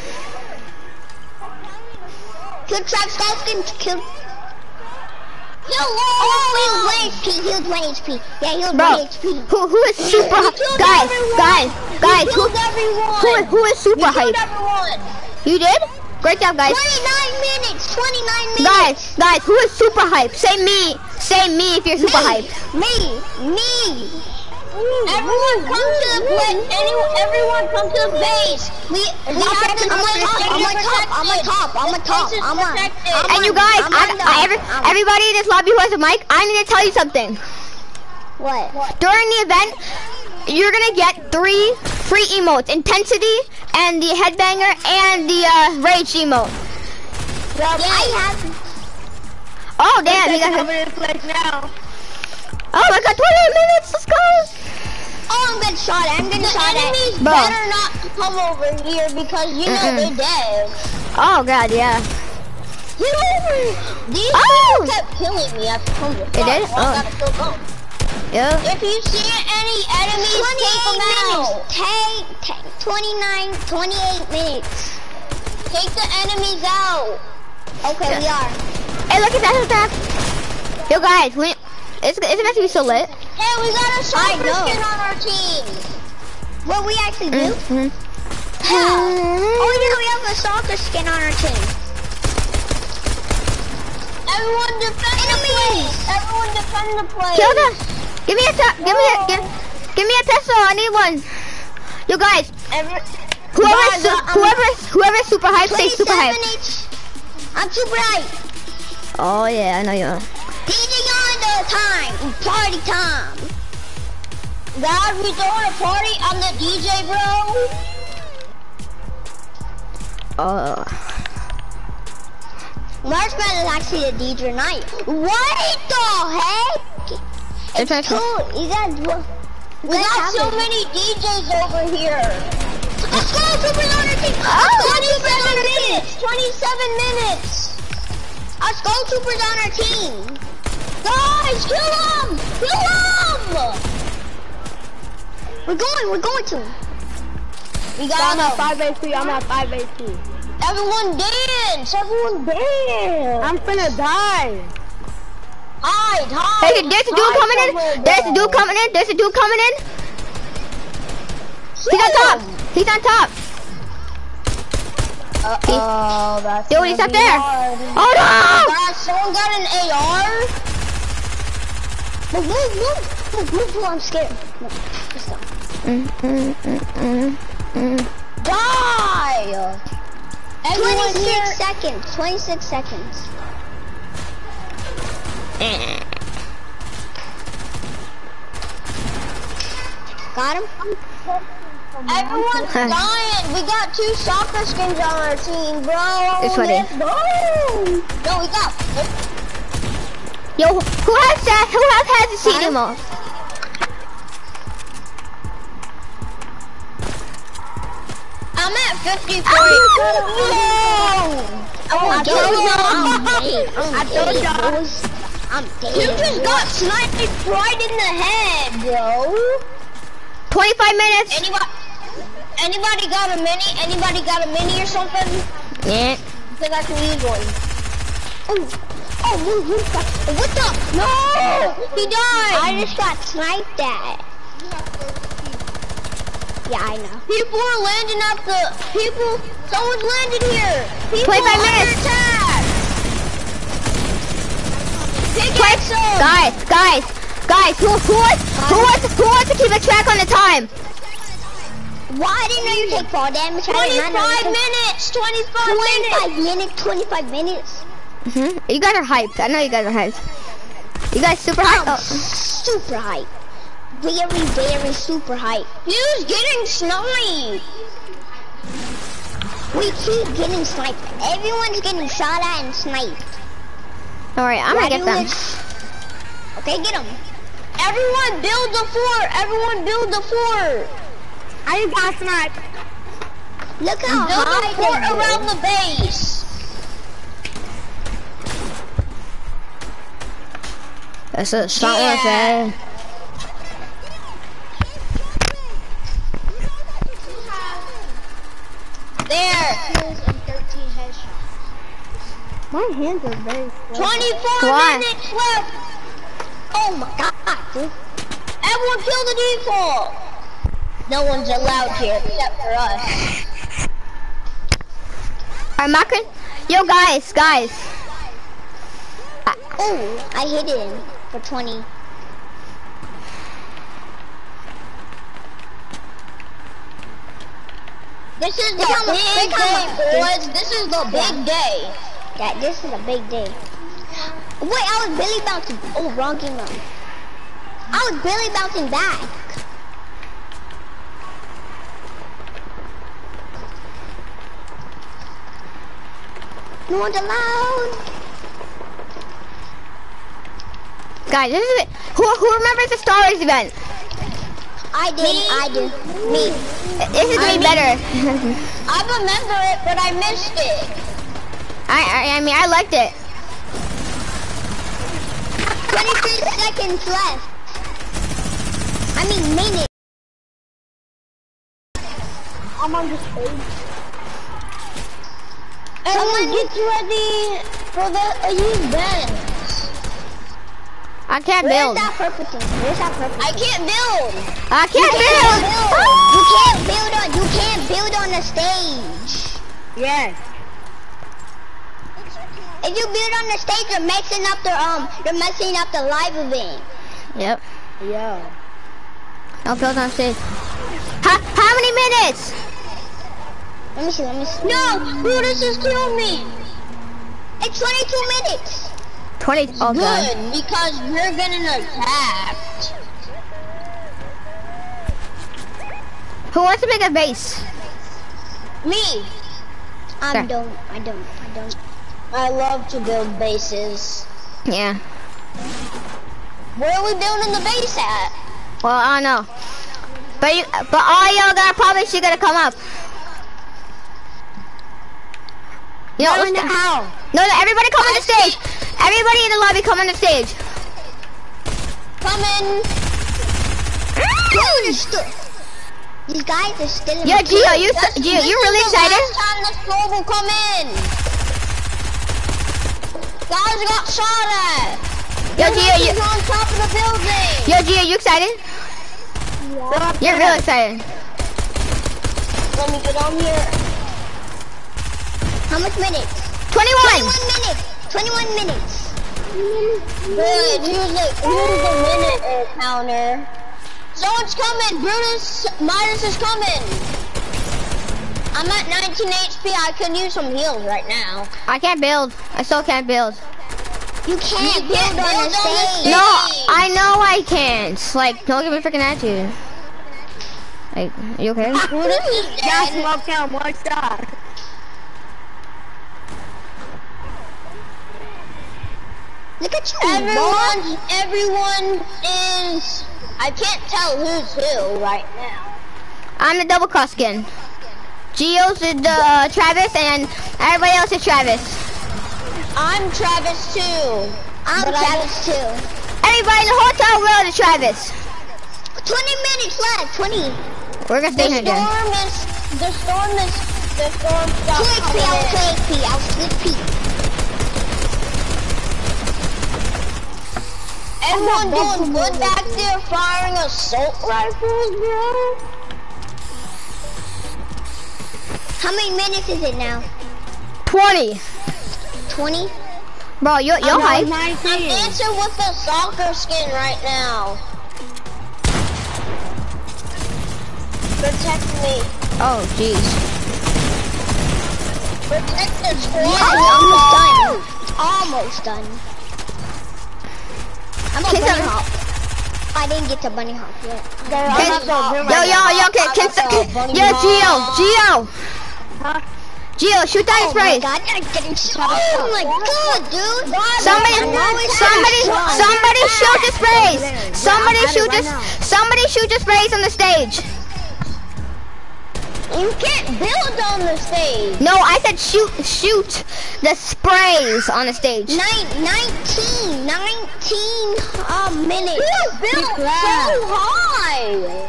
Kill Travis Scott, kill. Kill all. He was one H P. He was one H P. Yeah, he was
Bro,
one H P.
who who is super
You
hyped?
killed
Guys,
everyone.
guys, guys,
You
who
killed everyone.
who who is super
You killed
hyped?
everyone.
You did? Great job, guys.
twenty-nine minutes. twenty-nine minutes.
Guys, guys, who is super hyped? Say me. Say me if you're super
me,
hyped.
Me, me. Everyone come to the place. Anyone, everyone come to the base. We, we have to play. I'm on top. I'm on top. I'm on top. I'm on.
And you guys, I, I, every, everybody in this lobby who has a mic, I need to tell you something.
What?
During the event, you're gonna get three free emotes: intensity, and the headbanger, and the uh, rage emote.
Yeah, I have.
Oh damn, you
Take
got
over this place now.
Oh my god, twenty-eight minutes, let's go!
Oh, I'm getting shot at. I'm getting shot at. The enemies
Bro.
better not come over here because you know
Mm-mm.
they're dead.
Oh god, yeah.
Get over. These
Oh!
people kept killing me after coming.
They did?
So I
Oh.
gotta kill them.
Yeah.
If you see any enemies, take them out. Take, take twenty-nine, twenty-eight minutes. Take the enemies out. Okay, we are.
Hey, look at that, look at that. Yo guys, we, it's, it's meant to be so lit.
Hey, we got a sniper skin on our team. What we actually do?
Mm-hmm.
Yeah. Oh yeah, we have a soccer skin on our team. Everyone defend the place. Everyone defend the place.
Kill the, give me a, te give me a, give, give me a Tesla, I need one. Yo guys,
Every,
whoever,
Guys,
su
uh, um,
whoever, whoever is super hyped, say super
twenty-seven
hyped.
H. I'm super hyped.
Oh yeah, I know you are.
D J Yonder, the time. Party time. Guys, we throwing a party. I'm the D J, bro.
Uh.
Marshmallow is actually the D J night. What the heck?
It's,
it's cool. You guys, we got so many D Js over here. Let's go, Super Loner team. Oh, twenty-seven minutes. twenty-seven minutes. Let's go, Super Loner team. Guys, kill him. Kill him. We're going. We're going to. We got.
So I'm at five A P. I'm at five A P.
Everyone dance. Everyone dance.
I'm finna die.
Hide, hide.
Hey, there's a dude coming in. There's a dude coming in. There's a dude coming in. He's on top. He's on top.
Uh oh, that's
Dude, he's up there.
hard.
Oh no!
Guys, someone got an A R. Move, move, move, move, move, move. I'm scared. No, just stop.
Mm, mm, mm, mm, mm.
Die!
Everyone
twenty-six
here.
seconds. twenty-six seconds. Got him? Everyone's dying. We got two soccer skins on our team, bro.
It's funny.
Let's go. No, we got.
Yo, who has that? Who has has the seat emo?
I'm at fifty-four.
I
told you.
I'm
dead. I told you. I'm dead. You just got sniped right in the head, bro.
twenty-five minutes.
Anybody? Anybody got a mini? Anybody got a mini or something?
Yeah.
I think I can use one. Oh, oh, move, move, what the? No, he died. I just got sniped at. Yeah, I know. People are landing at the. People, someone's landed here. People
twenty-five
under
minutes.
attack. Pick
Twice. Guys, guys, guys, who, who wants, who wants, who wants to keep a track on the time?
Why I didn't know you take fall damage? twenty-five minutes. twenty-five minutes. twenty-five minutes. twenty-five minutes.
Mhm. You guys are hyped. I know you guys are hyped. You guys super hyped.
I'm
Oh.
super hyped. Very, very super hyped. Who's getting sniped? We keep getting sniped. Everyone's getting shot at and sniped.
Don't worry, I'm gonna get them.
Okay, get them. Everyone build the fort. Everyone build the fort.
I just got sniped.
Look how build high the fort around the base.
That's a shot
Yeah.
with it.
There.
My hands are very slow.
twenty-four
Come on.
minutes left. Oh my god, dude. Everyone kill the default. No one's allowed here except for us.
Alright, Macron. Yo, guys, guys.
Oh, I hit him for twenty. This is the
how much-
big
look how
day,
much-
boys. This is the big day. Yeah, this is a big day. Wait, I was Billy bouncing. Oh, wrong game mode. I was Billy bouncing back. No one's allowed.
Guys, this is it. Who, who remembers the Star Wars event?
I did. Me? I did. Me.
This is way
I mean-
better.
I remember it, but I missed it.
I, I, I mean, I liked it.
twenty-three seconds left. I mean minutes.
I'm on this page.
Someone gets ready for the event.
I can't
Where's
build.
that purple thing? Where's that purple I can't build.
I can't
You
build.
You can't build on. You can't build on the stage.
Yes.
If you build on the stage, you're messing up the um. You're messing up the live event.
Yep.
Yo.
I'll build on stage. How, how many minutes?
Let me see. Let me see. No, bro, this is killing me. It's twenty-two minutes.
twenty. Oh god.
Good, because we're getting attacked.
Who wants to make a base?
Me.
I
There.
don't. I don't. I don't.
I love to build bases.
Yeah.
Where are we building the base at?
Well, I don't know. But you, but all y'all gotta promise you're gonna come up. You know,
No, no, how?
no, no, everybody come on the stage. Everybody in the lobby come on the stage.
Coming.
These guys are still in
Yo,
the
Gio, you,
That's-
Gio,
this
you
is
really
the
excited?
last time this global come in. Guys got shot at.
Yo,
The
Gio,
house
you,
is on top of the building.
yo, Gio, you excited?
Yeah.
You're real excited.
Let me get on here.
How much minutes?
twenty-one.
Twenty-one minutes. Twenty-one minutes.
Good. Here's the here's the minute counter. Someone's coming. Brutus Midas is coming. I'm at nineteen H P. I could use some heals right now.
I can't build. I still can't build.
You can't
You can't
build on
build
the
on the
stage.
stage.
No, I know I can't. Like, don't give me freaking attitude. Like, are you okay?
Brutus is
Got
dead.
smoked down one shot.
Look at you, boy.
Everyone, everyone is. I can't tell who's who right now.
I'm the double cross skin. Gio's the uh, Travis, and everybody else is Travis.
I'm Travis too.
I'm
But I
Travis too.
Everybody in the hotel world is Travis.
Twenty minutes left. Twenty.
We're gonna
The
stay here again.
storm is. The storm is. The storm
Two
stopped
H P. I'll
coming in.
two H P. I'll split P.
Everyone doing good back there, firing assault rifles, bro.
How many minutes is it now?
twenty.
Twenty.
Bro, you're, you're hyped.
I'm dancing with the soccer skin right now. Protect me.
Oh, jeez.
Protect the squad.
Yeah, it's almost done. It's almost done. I'm a
Kiss
bunny
him.
hop. I didn't get to bunny hop yet.
Can, yo, yo, yo, okay, can, can, yo, Gio, Gio. Gio, shoot that
Oh my
spray.
god, I'm getting shot. Oh my god, dude.
Somebody,
I'm always
somebody,
getting shot.
somebody shoot the sprays. Somebody
I got it
shoot
right
the,
now.
somebody shoot the sprays on the stage.
You can't build on the stage.
No, I said shoot, shoot the sprays on the stage.
Nine, nineteen, nineteen uh, minutes.
You built so high.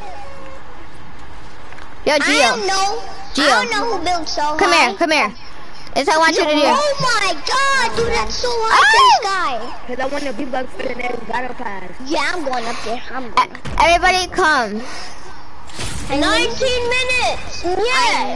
Yo,
I don't
Gio,
know.
Gio.
I don't know who built so
come
high.
here, come here. This is what I want you to do.
Oh my god, dude, that's so high to the sky.
Cause I want to be bugs for the next battle pass.
Yeah, I'm going up there. I'm
E-
going.
Everybody come.
nineteen minutes. Yeah.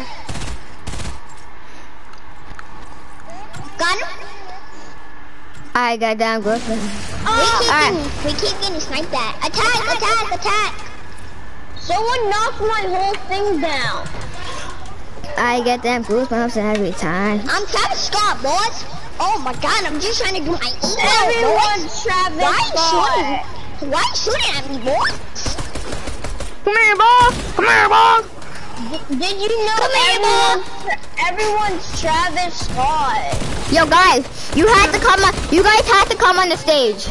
Got him?
I got down good.
we, keep
alright.
getting, we keep getting sniped at. Attack, attack, attack.
Someone knocked my whole thing down.
I get them goosebumps every time.
I'm Travis Scott, boys. Oh my god, I'm just trying to do my email, boys.
Everyone's Travis
Why you
Scott.
shooting? Why you shooting at me, boys?
Come here, ball. Come here, ball.
Did you know
Come here,
everyone's, everyone's Travis Scott?
Yo, guys, you have to come on. You guys have to come on the stage.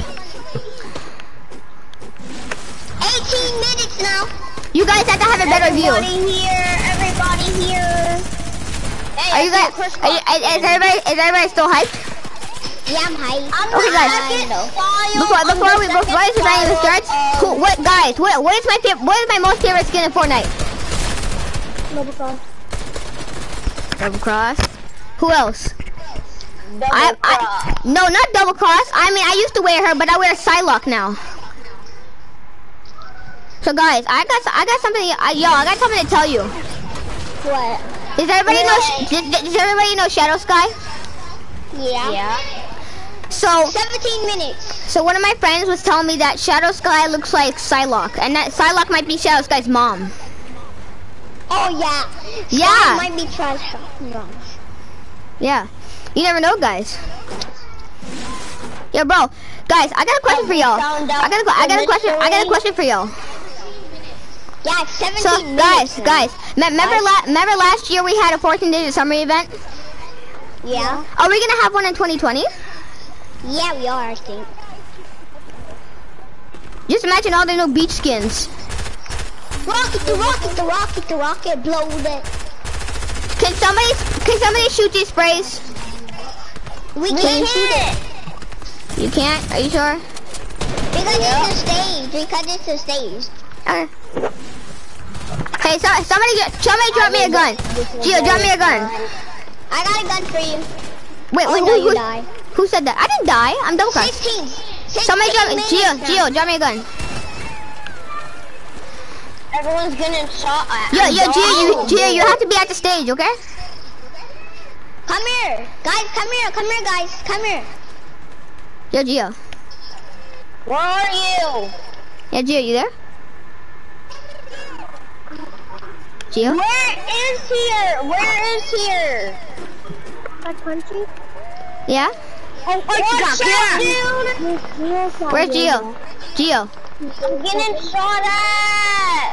eighteen minutes now.
You guys have to have a better view.
Everybody here, everybody here. Hey,
Are
I
you
see
guys?
Chris
Are you,
Scott.
is, is everybody? Is everybody still hyped?
Yeah, I'm high.
I'm
Okay,
the
guys.
second file
Before
on
before
the
we before
second
this event even
file
starts,
of-
who, what guys? What what is my favorite? What is my most favorite skin in Fortnite?
Double cross.
Double cross. Who else?
Double
I, I
cross.
no, not double cross. I mean, I used to wear her, but I wear Psylocke now. So guys, I got I got something. I, yo, I got something to tell you.
What?
Does everybody know?
What?
Does, does everybody know Shadow Sky?
Yeah.
Yeah.
So
seventeen minutes.
so one of my friends was telling me that Shadow Sky looks like Psylocke, and that Psylocke might be Shadow Sky's mom.
Oh yeah.
Yeah.
Sky might be trash. No.
Yeah. You never know, guys. Yo, bro, guys, I got a question for y'all. I got a, I got a question. I got a question for y'all.
Yeah, it's seventeen
So, guys,
minutes now.
guys, me- remember, la remember last year we had a fourteen day summer event?
Yeah.
Are we gonna have one in twenty twenty?
Yeah, we are, I think.
Just imagine all the new beach skins.
Rocket, the rocket, the rocket, the rocket, blow it.
Can somebody, can somebody shoot these sprays?
We can't shoot it.
You can't? Are you sure?
Because it's a stage. Because it's a stage.
Okay. Hey, so, somebody, get- somebody drop me a gun. Gio, drop me a gun.
I got a gun for you.
Wait,
Oh,
wait,
no,
who,
you
who,
die.
who said that? I didn't die. I'm double crossed.
sixteen.
Somebody drop me, Gio, Gio, drop me a gun.
Everyone's getting shot at.
Yo, yo, Gio, you, Gio, you have to be at the stage, okay?
Come here. Guys, come here. Come here, guys. Come here.
Yo, Gio.
Where are you?
Yeah, Gio, you there? Gio?
Where is here? Where is here?
That country?
Yeah?
Oh, watch out, dude.
Where's Gio? Gio.
I'm getting shot at.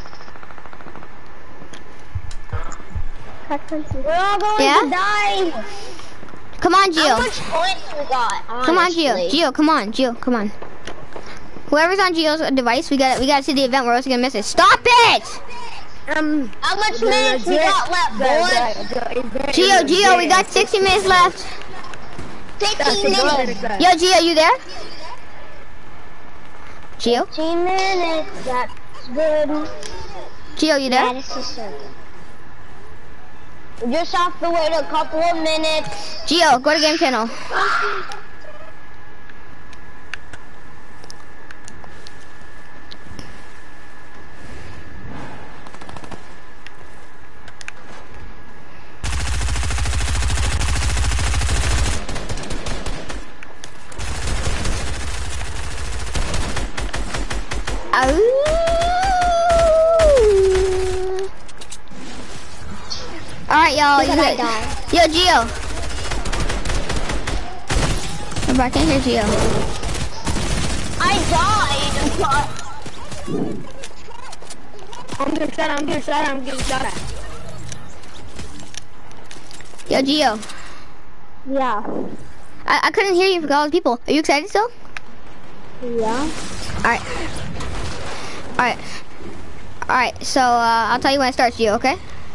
That country.
We're all going
Yeah?
to die.
Come on,
How
Gio.
much points we got?
Come on, Gio.
honestly?
Gio, come on, Gio, come on. Whoever's on Gio's device, we got we got to see the event. We're also gonna miss it. Stop it!
Um,
How much minutes we got left, boys?
Gio, Gio, we got sixty minutes left.
fifteen minutes.
Yo, Gio, you there? Gio?
fifteen minutes. That's good.
Gio, you
Yeah,
there?
this is so good. We just have to wait a couple of minutes.
Gio, go to game channel. Alright, y'all.
Look
You
at I
good?
die.
Yo, Gio. Remember, I can't hear Gio.
I died, but
I'm getting shot at, I'm getting shot at, I'm getting shot at.
Yo, Gio.
Yeah.
I, I couldn't hear you for all the people. Are you excited still?
Yeah.
Alright. Alright. Alright, so uh, I'll tell you when it starts, Gio, okay?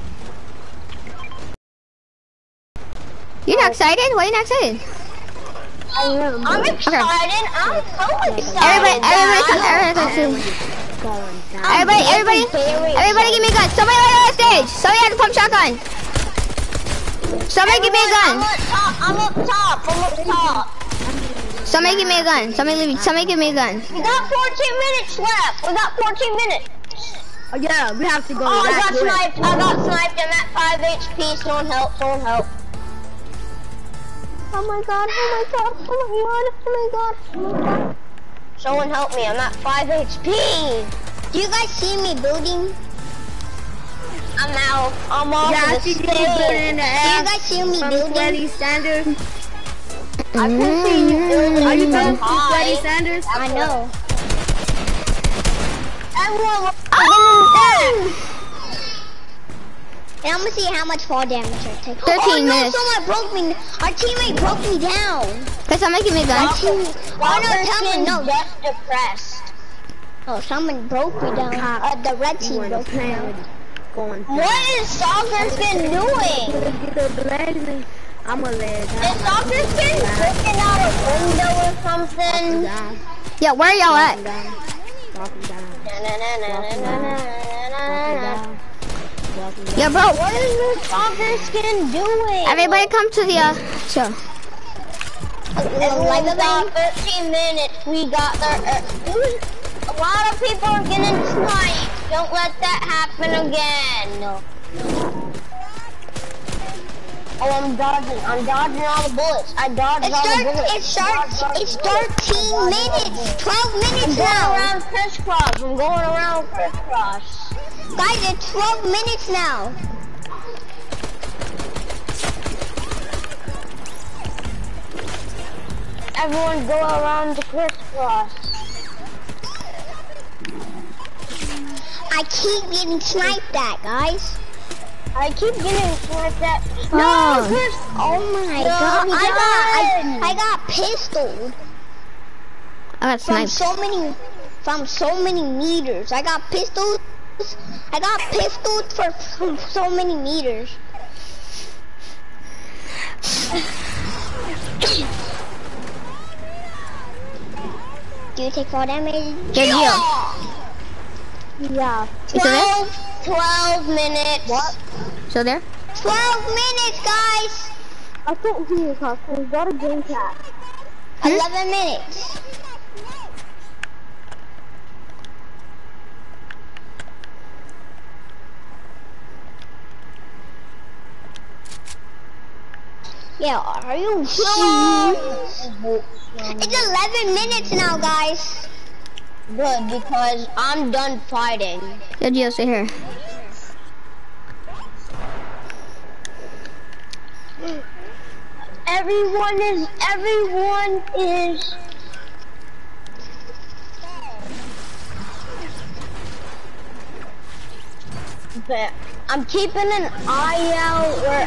You're not excited? Why are you not excited?
I am.
I'm excited. I'm so excited.
Everybody, everybody, come,
guys.
everybody, come,
I'm
everybody, everybody,
very
everybody, give me a gun. Somebody right on the stage. Somebody has a pump shotgun. Somebody give me a gun.
I'm up top. I'm up top. I'm up top.
Somebody give me a gun. Somebody, leave, somebody give me a gun.
We got fourteen minutes left. We got fourteen minutes.
Oh yeah, we have to go.
Oh, I
back
got
to it.
sniped. I got sniped. I'm at five H P. Someone help. Someone help.
Oh my god, oh my god, oh my god, oh my god, oh my god.
Someone help me. I'm at five H P. Do you guys see me building? I'm out. I'm off
Yeah, I
of the
see you building in the
stage. Do
air.
you guys see me
From
building?
Sweaty Sanders.
I can see you building.
Are you
so
from Sweaty
high.
Sanders?
I know. Everyone,
Oh!
and I'm gonna see how much fall damage I take.
thirteen
oh, no,
minutes.
someone broke me. Our teammate broke me down.
Can somebody give me a gun?
Oh no, someone no. Just depressed. Oh, someone broke me down. Uh, the red team
Going
broke me down.
Going
What is Soccer Skin doing?
I'm gonna let
Is Soccer Skin breaking out a window or something?
down.
Yeah, where are y'all at?
Walking down.
Yeah, bro.
What is this Soccer Skin doing?
Everybody come to the uh, show.
Like about fifteen minutes, we got there. Uh, a lot of people are getting sniped. Don't let that happen again. No. Oh, I'm dodging. I'm dodging all the bullets. I dodged
It's
all
start,
the bullets.
it's start, it's thirteen minutes, twelve minutes
I'm going
now.
around crisscross. I'm going around crisscross.
Guys, it's twelve minutes now.
everyone go around the crisscross.
I keep getting sniped at, guys.
I keep getting sniped at.
No,
Oh.
Chris. Oh my
No,
god.
we
I got,
died.
I, I got pistoled
I got
from
sniped.
so many, from so many meters. I got pistols. I got pistoled for from so many meters. Do you take fall damage?
Good deal.
Yeah.
You still there?
twelve, twelve minutes.
What?
Still there?
twelve minutes, guys. I can't hear you, Cosmo. Go to game chat. eleven minutes. Yeah, are you serious? It's eleven minutes now, guys.
Good, because I'm done fighting.
Yo, Gio, stay here.
Everyone is, everyone is. But I'm keeping an eye out where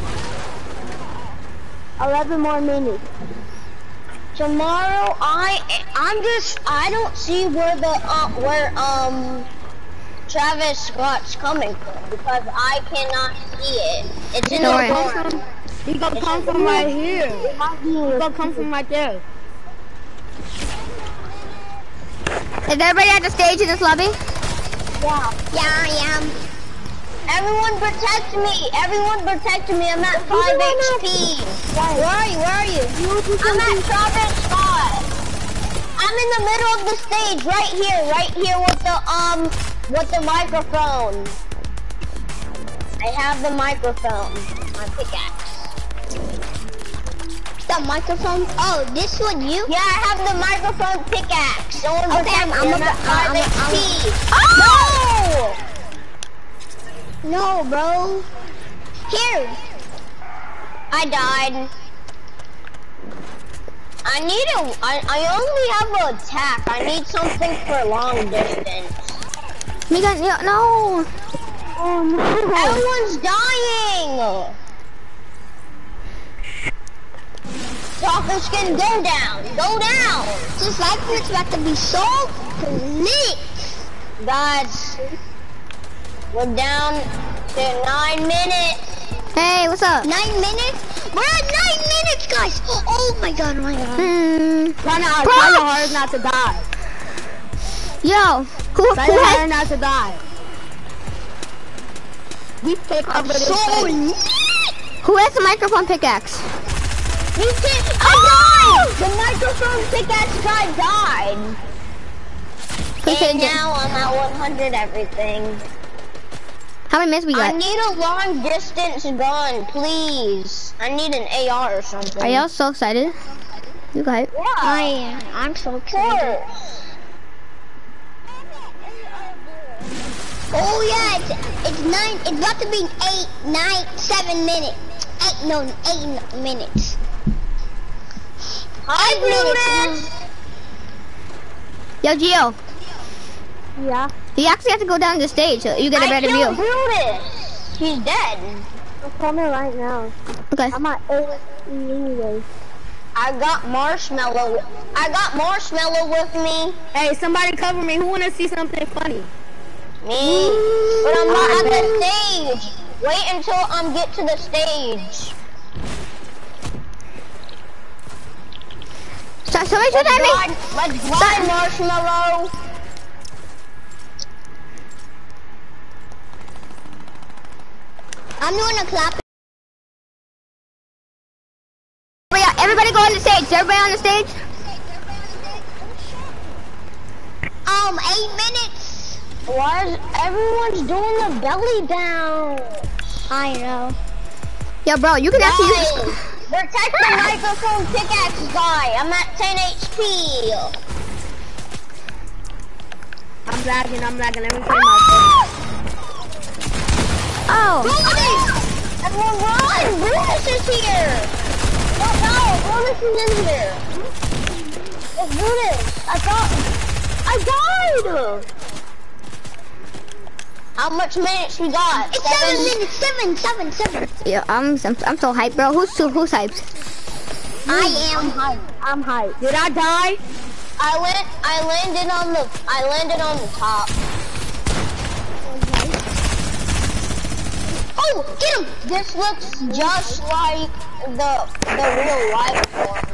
I'm,
eleven more minutes.
tomorrow I, I'm just, I don't see where the, uh, where, um, Travis Scott's coming from because I cannot see it. It's in
Don't
the
worry.
barn.
He gonna come from right here. He gonna come from right there.
Is everybody at the stage in this lobby?
Yeah. Yeah, I am.
Everyone protect me! Everyone protect me! I'm at five H P! Where are you? Where are you? I'm at Travis Scott! I'm in the middle of the stage, right here, right here with the, um, with the microphone. I have the microphone. My pickaxe.
The microphone. Oh, this one you?
Yeah, I have the microphone pickaxe. Someone
Okay,
protect
I'm-
me.
I'm
I'm at
a-
five
I'm a-
H P!
I'm
No!
No, bro. Here.
I died. I need a, I, I only have an attack. I need something for long distance.
Me got no. no.
Oh no.
Everyone's dying! Dolphin skin, go down! Go down!
This life is about to be so lit.
Guys, we're down to nine minutes.
Hey, what's up?
Nine minutes? We're at nine minutes, guys. Oh my god, oh my god.
Hmm.
Try not,
Bro!
try your hardest not to die.
Yo, who,
Try
who
your hardest
has?
not to die. We pick up with
So
this thing.
lit.
Who has the microphone pickaxe?
Me too! I died! The microphone pickaxe guy died.
Please say
And
again.
now I'm at one hundred everything.
How many minutes we
I
got?
need a long distance gun, please. I need an A R or something.
Are y'all so excited? You got it.
Yeah.
I am. I'm so
Of
excited.
course.
Oh yeah, it's, it's nine. It's about to be eight, nine, seven minutes. Eight, no, eight minutes.
Hi,
Eight minutes.
Brutus.
Yo, Gio,
Yeah.
you actually have to go down the stage so you get a
I
better
killed
view.
Brutus. He's dead.
I'm coming right now.
Okay.
I'm at eight anyways.
I got Marshmallow. I got Marshmallow with me.
Hey, somebody cover me. Who wanna see something funny?
Me. But I'm not at the stage. Wait until I get to the stage.
So, somebody shoot
Let's
at me.
ride, let's ride, Marshmallow.
I'm doing a clap.
Everybody, everybody go on the stage. Is everybody on the stage?
Um, eight minutes.
Why is everyone's doing the belly down?
I know.
Yo, bro, you can actually use
Guys,
this.
protect the microphone pickaxe guy. I'm at ten H P.
I'm lagging, I'm lagging. Let me play my
Oh.
Everyone run! Brutus is here! What now? Bro, this is in here. Let's do this. I thought I died. How much minutes we got?
It's seven minutes. Seven, seven, seven.
Yeah, I'm, I'm, I'm so hyped, bro. Who's so, who's hyped?
I am hyped. I'm hyped.
Did I die?
I went. I landed on the. I landed on the top. Oh, get him! This looks just like the the real life one.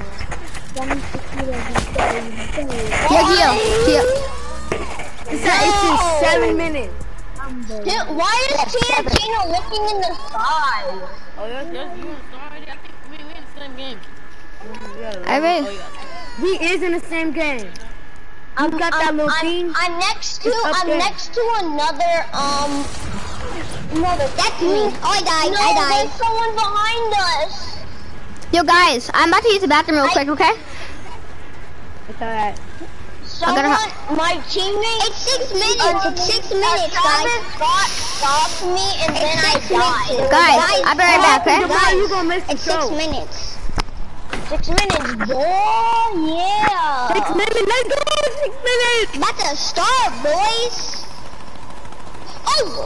Yeah, Gio, Gio.
It said it's in seven minutes.
Dude, why is Tina looking in the sky?
Oh, yes, yes, you were sorry. I think we, we in the same game.
I mean,
We is in the same game.
I'm,
You got that
I'm,
little
I'm,
team?
I'm next to.
It's up
I'm
there.
next to another. Um. Another.
That's me. Oh, I died.
No,
I died.
there's someone behind us.
yo guys, I'm about to use the bathroom real quick, okay?
It's alright.
Someone,
gonna
my teammate.
It's six minutes. It's six minutes, guys.
Got stopped me and then I
Six
died.
minutes.
Guys, I'll be right back, okay?
Goodbye, you gonna miss the
It's six
show.
minutes.
Six minutes. Oh yeah.
Six minutes, let's go! Six minutes!
About to start, boys. Oh,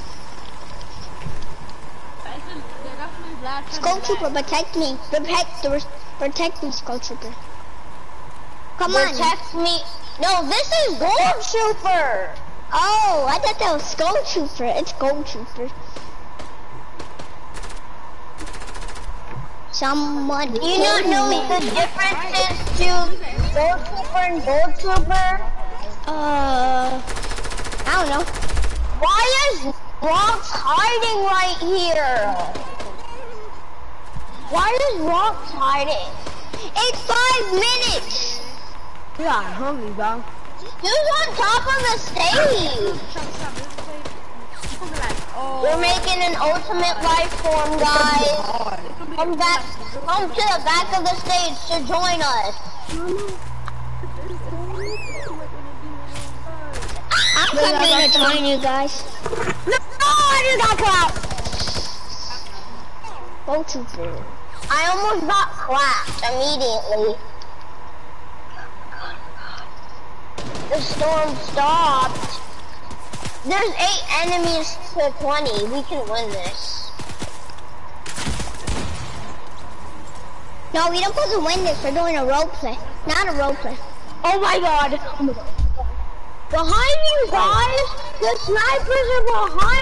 Skull Trooper, protect me. Protect the, protect me, Skull Trooper. Come on.
Protect me. No, this is Gold Trooper.
Oh, I thought that was Skull Trooper. It's Gold Trooper. Someone
Do you not know the differences to Gold Trooper and Gold Trooper?
Uh, I don't know.
Why is Rox hiding right here? Why is Rox hiding?
It's five minutes.
You got hungry, bro.
Who's on top of the stage? We're making an ultimate life form, guys. Come back, come to the back of the stage to join us.
I'm coming to join you guys.
No, I just got clapped.
Skull Trooper.
I almost got clapped immediately. The storm stopped. There's eight enemies to twenty. We can win this.
No, we don't supposed to win this. We're doing a role play, not a role play.
Oh my god. Behind you guys, the snipers are behind.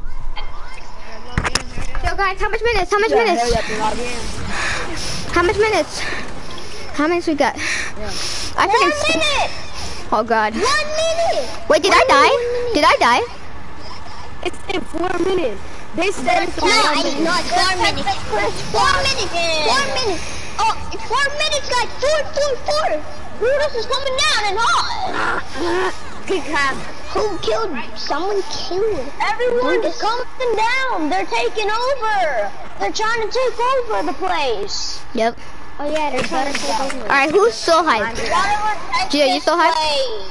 Yo guys, how much minutes? How much
Yeah,
minutes?
hurry up and log in.
How much minutes? How many we got? I
One
freaking.
minute.
Oh god.
One minute.
Wait, did I die? Did I die?
It's in four minutes. They said it's
No,
four
I,
minutes.
no, it's four minutes. Four minutes. Four minutes. Oh, it's four minutes, guys. Four, four, four.
Brutus is coming down and hot.
Kick half.
Who killed? Someone killed.
Everyone's coming down. They're taking over. They're trying to take over the place.
Yep.
Oh yeah, they're trying to take over.
Alright, who's so hyped?
We gotta protect
Gio, you
this
still hyped?
place.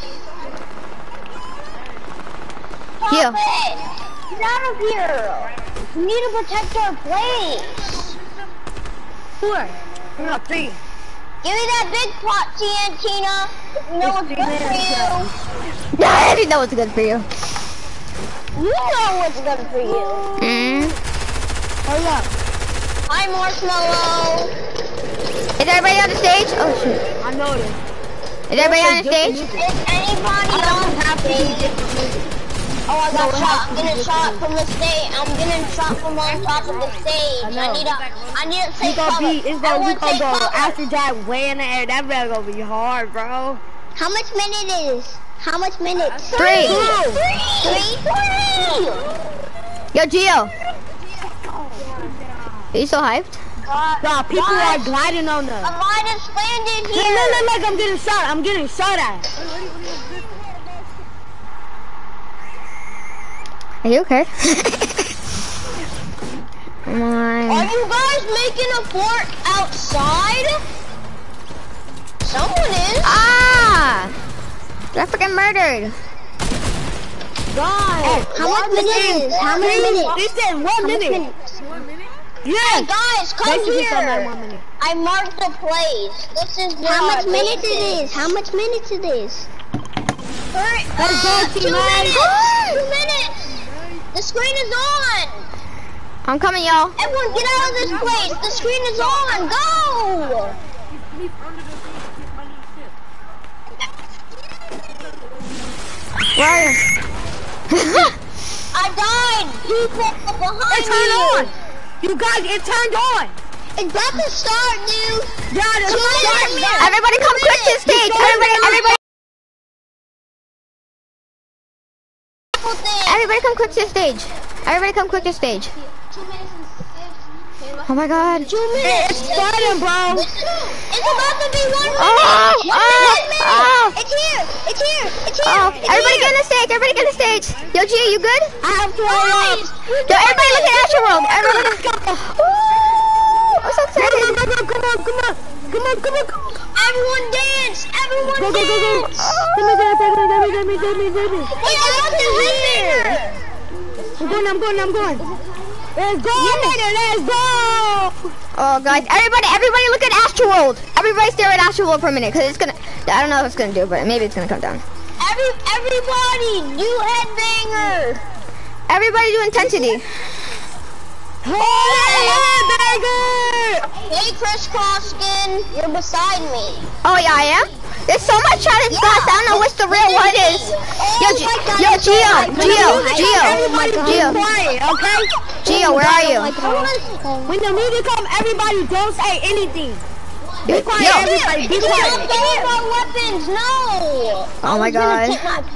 Stop
Gio.
it. Get out of here. We need to protect our place.
Four. No, three.
Give me that big pot, T N, Tina. You know what's good for you.
I didn't know what's good for you.
You know what's good for you.
Mm.
Hurry up.
Hi, Marshmallow.
Is everybody on the stage? Oh shoot.
I know this.
Is everybody on the stage?
Is anybody on the stage? Oh, I got shot. I'm getting shot from the stage. I'm getting shot from on top of the stage. I,
know.
need a, I need to
It's
take
gonna
cover.
be, it's
I
gonna, we
want to
gonna
take
go
cover.
after that way in the air. That better gonna be hard, bro.
How much minute is? How much minutes?
Three.
Three. Three.
Yo, Gio. Are you so hyped?
Uh,
Bro, people
guys,
are gliding on
A
us.
mine is landed
Look,
here.
look, look, look, I'm getting shot. I'm getting shot at.
Are you okay? Come on.
Are you guys making a fort outside? Someone is.
Ah! Got freaking murdered.
God.
How much minutes? How many minutes?
They said one
How much
minute.
minutes?
Yeah.
Guys, come
Basically, something like
here.
one minute.
I marked the place. This is
How
the
much minutes
basic.
it is? How much minutes it is?
Hurry,
Let's go,
uh, two
team,
minutes.
man.
Two minutes. The screen is on.
I'm coming, y'all.
Everyone, get out of this place. The screen is on. Go.
Sleep under the thing, sleep under the ship.
Where are you?
I died. People behind
It turned
you.
on. You guys, it turned on.
It's about to start, dude.
Yeah, it's
Two
starting
minutes.
now.
Everybody come quick to the stage. Everybody, everybody, everybody come quick to the stage. Everybody come quick to the stage. Oh my god.
Two minutes.
It's starting, bro.
It's about to be one minute.
Oh,
One
oh,
minute.
oh.
It's here. It's here. It's here.
Oh,
It's
everybody
here.
get on the stage. Everybody get on the stage. Yo, Gia, you good?
I have to
Guys, we're
Yo, everybody look at Astro World. Everybody. Woo! I'm so
Come on,
excited.
come on, come on, come on. Come on, come on, come on.
Everyone dance. Everyone
Go, go, go, go.
dance.
Let me, let me, let me, let me, let me, let me.
Wait, I got the headbanger.
I'm going, I'm going, I'm going. Let's go. Let's go.
Oh, guys, everybody, everybody look at Astro World. Everybody stare at Astro World for a minute, because it's gonna, I don't know what it's gonna do, but maybe it's gonna come down.
Every, everybody, do headbanger.
Everybody do intensity.
Hey,
Hey, Crisscross Skin, you're beside me.
Oh yeah, I am? There's so much Travis Scott, I don't know which the real one is. Yo, G yo, Gio, Gio, Gio, Gio,
quiet, okay?
Gio, where are you?
When the music comes, everybody don't say anything.
Yo,
quiet,
yo.
everybody, be
Don't
quiet.
give me my weapons, no.
Oh my god.
Take my...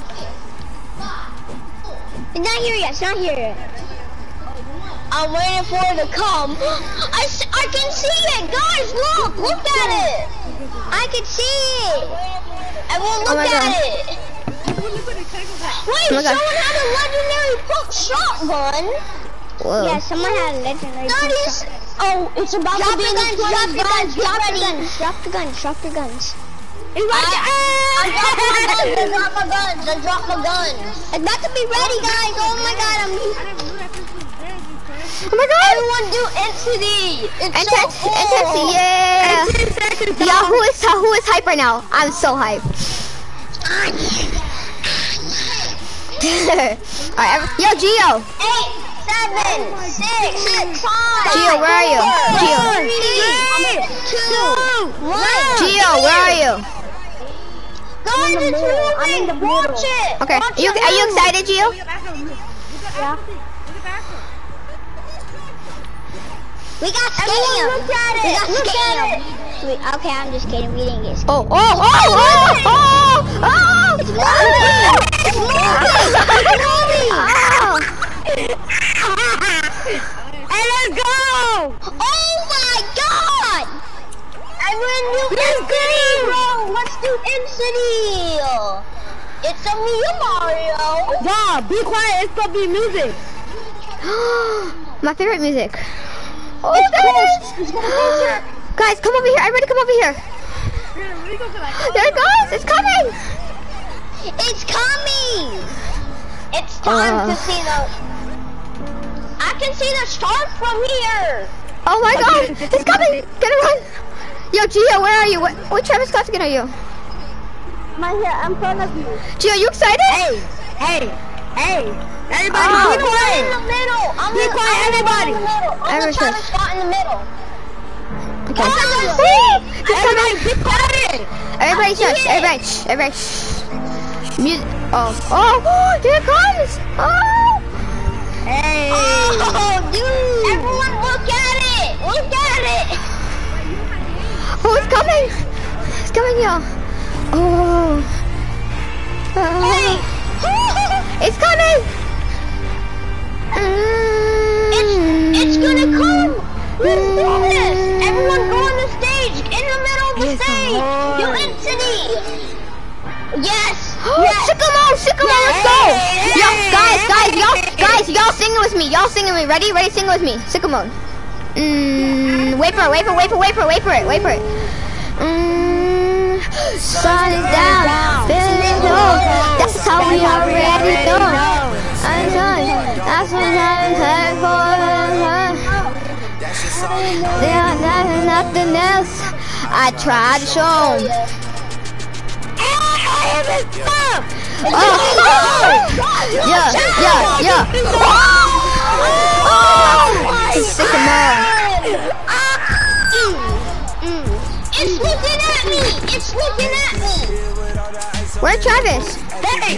It's not here yet, it's not here yet. I'm waiting for it to come. I, s I can see it, guys, look, look at it. I can see it. Everyone
Oh
look
my
at
God.
it. Wait,
Oh my God.
someone had a legendary pump shotgun.
Whoa.
Yeah, someone had a legendary.
That is... Oh, it's about
Drop
to be
the
in
guns,
the
drop the guns, drop the
ready.
guns, drop the guns, drop the guns.
It's right
I, I dropped my guns, I dropped my guns, I dropped my guns.
It's about to be ready, guys. Oh my god, I'm.
Oh my god.
Everyone do intensity. It's
Intense,
so cool.
intensity, yeah. Yeah, who is, who is hype right now? I'm so hype. Alright, every- yo, Gio.
Eight, seven, six, five,
Gio, where are you? Gio.
three, two, one.
Gio, where are you?
Guys, it's moving.
I'm in the
Watch
middle.
it.
Okay,
Watch
are you,
it
are you
move.
excited, Gio?
Yeah. We got
Everyone
skating.
look at it.
We got
Look at
skating.
it.
We, okay, I'm just kidding. We didn't get skating.
Oh, oh, oh, oh, oh, oh!
It's moving. It's moving.
Hey, let's go!
Oh my god! Everyone do N-City, bro! Let's do N-City! It's a me, Mario!
Y'all, be quiet, it's gonna be music.
My favorite music. Oh,
It's
there it
cool.
is.
It's gonna
Guys, come over here. Everybody come over here. There it goes. It's coming.
It's coming! It's time
Uh.
to see the... I can see the start from here!
Oh my god. It's coming. Get it run. Yo, Gio, where are you? What, what Travis Scott skin are you?
My here, I'm in front of you.
Gio, you excited?
Hey, hey, hey, everybody
Oh.
be
I'm in
quiet.
the middle! I'm
Be
in,
quiet,
I'm
everybody.
in the middle! I'm
Everybody
the Travis
shush.
Scott in the middle!
Okay.
Guys,
It's
Everybody
coming.
be quiet.
Everybody shush. Everybody shh. Everybody shh. Music. Oh. Oh, here it comes. Oh.
Hey.
Oh, dude! Everyone look at it! Look at it!
Oh, it's coming. It's coming, y'all. Oh.
Hey!
Uh, it's coming.
It's, it's gonna come! Let's do this! Everyone go on the stage! In the middle of the
Yes,
stage!
Lord.
Do Intensity! Yes!
Yes. Sycamore, Sycamore, let's go! Yo, guys, guys, y'all, guys, y'all sing it with me. Y'all sing it with me. Ready? Ready? Sing it with me. Sycamore. Mmm. Wait for it. Wait for it. Wait for it. Wait for it. Wait for it. Wait for it. Mmm. Sun is down. Feeling low. That's how we already know. I'm done. That's what I'm heard for. There's nothing, nothing else. I tried to show him. Oh, yeah, yeah, yeah. Oh, he's sick of more.
It's looking at me! It's looking at me!
Where's Travis?
Hey!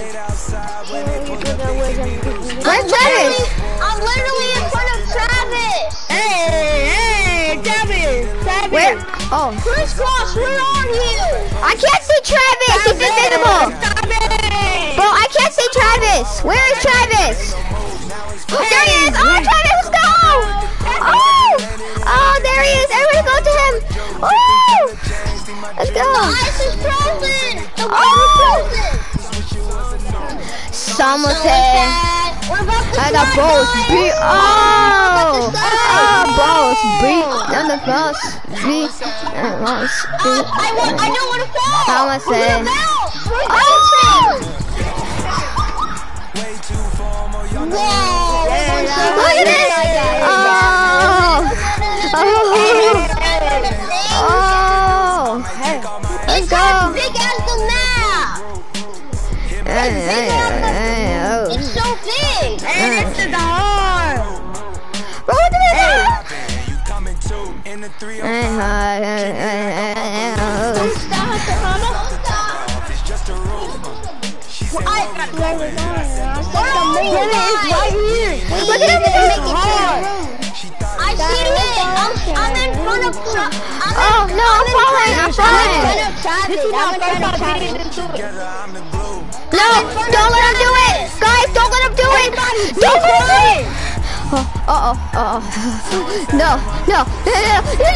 Where's Travis?
I'm literally in front of Travis!
Hey, hey, Travis! Travis!
Where? Oh.
Crisscross, where are you?
I can't see Travis! He's invisible!
Stop it!
Bro, I can't see Travis! Where is Travis? There he is! Oh, Travis, let's go! Oh! Oh, there he is! Everybody go to him! Oh! Let's go!
The ice is frozen! The water
Oh!
is frozen!
Someone
So
said...
sad. We're about to
I got
fly,
both
guys.
beat. Oh, oh, both beat. And the boss beat. And boss beat.
I want. I don't want to fall.
Someone
We're
said.
gonna bounce. We're
Oh!
bouncing. Whoa!
Look at this. Oh. Oh. Oh. Let's
It's as
go.
big as the map.
Hey, hey, hey, oh.
It's so big.
Hey, this is the hard!
Bro, what did I do?
I, where we going?
Right here!
Look at him.
I see it. I'm, I'm in front of Tra- I'm in,
Oh, no, I'm falling. I'm falling.
I'm in front of Travis.
This is
I'm
my
in
first
front of
time
Travis.
getting into it.
No, don't let him do it. Guys, don't let him do it. Don't let him do it. Oh, uh-oh, uh-oh. No, no, no, no, no,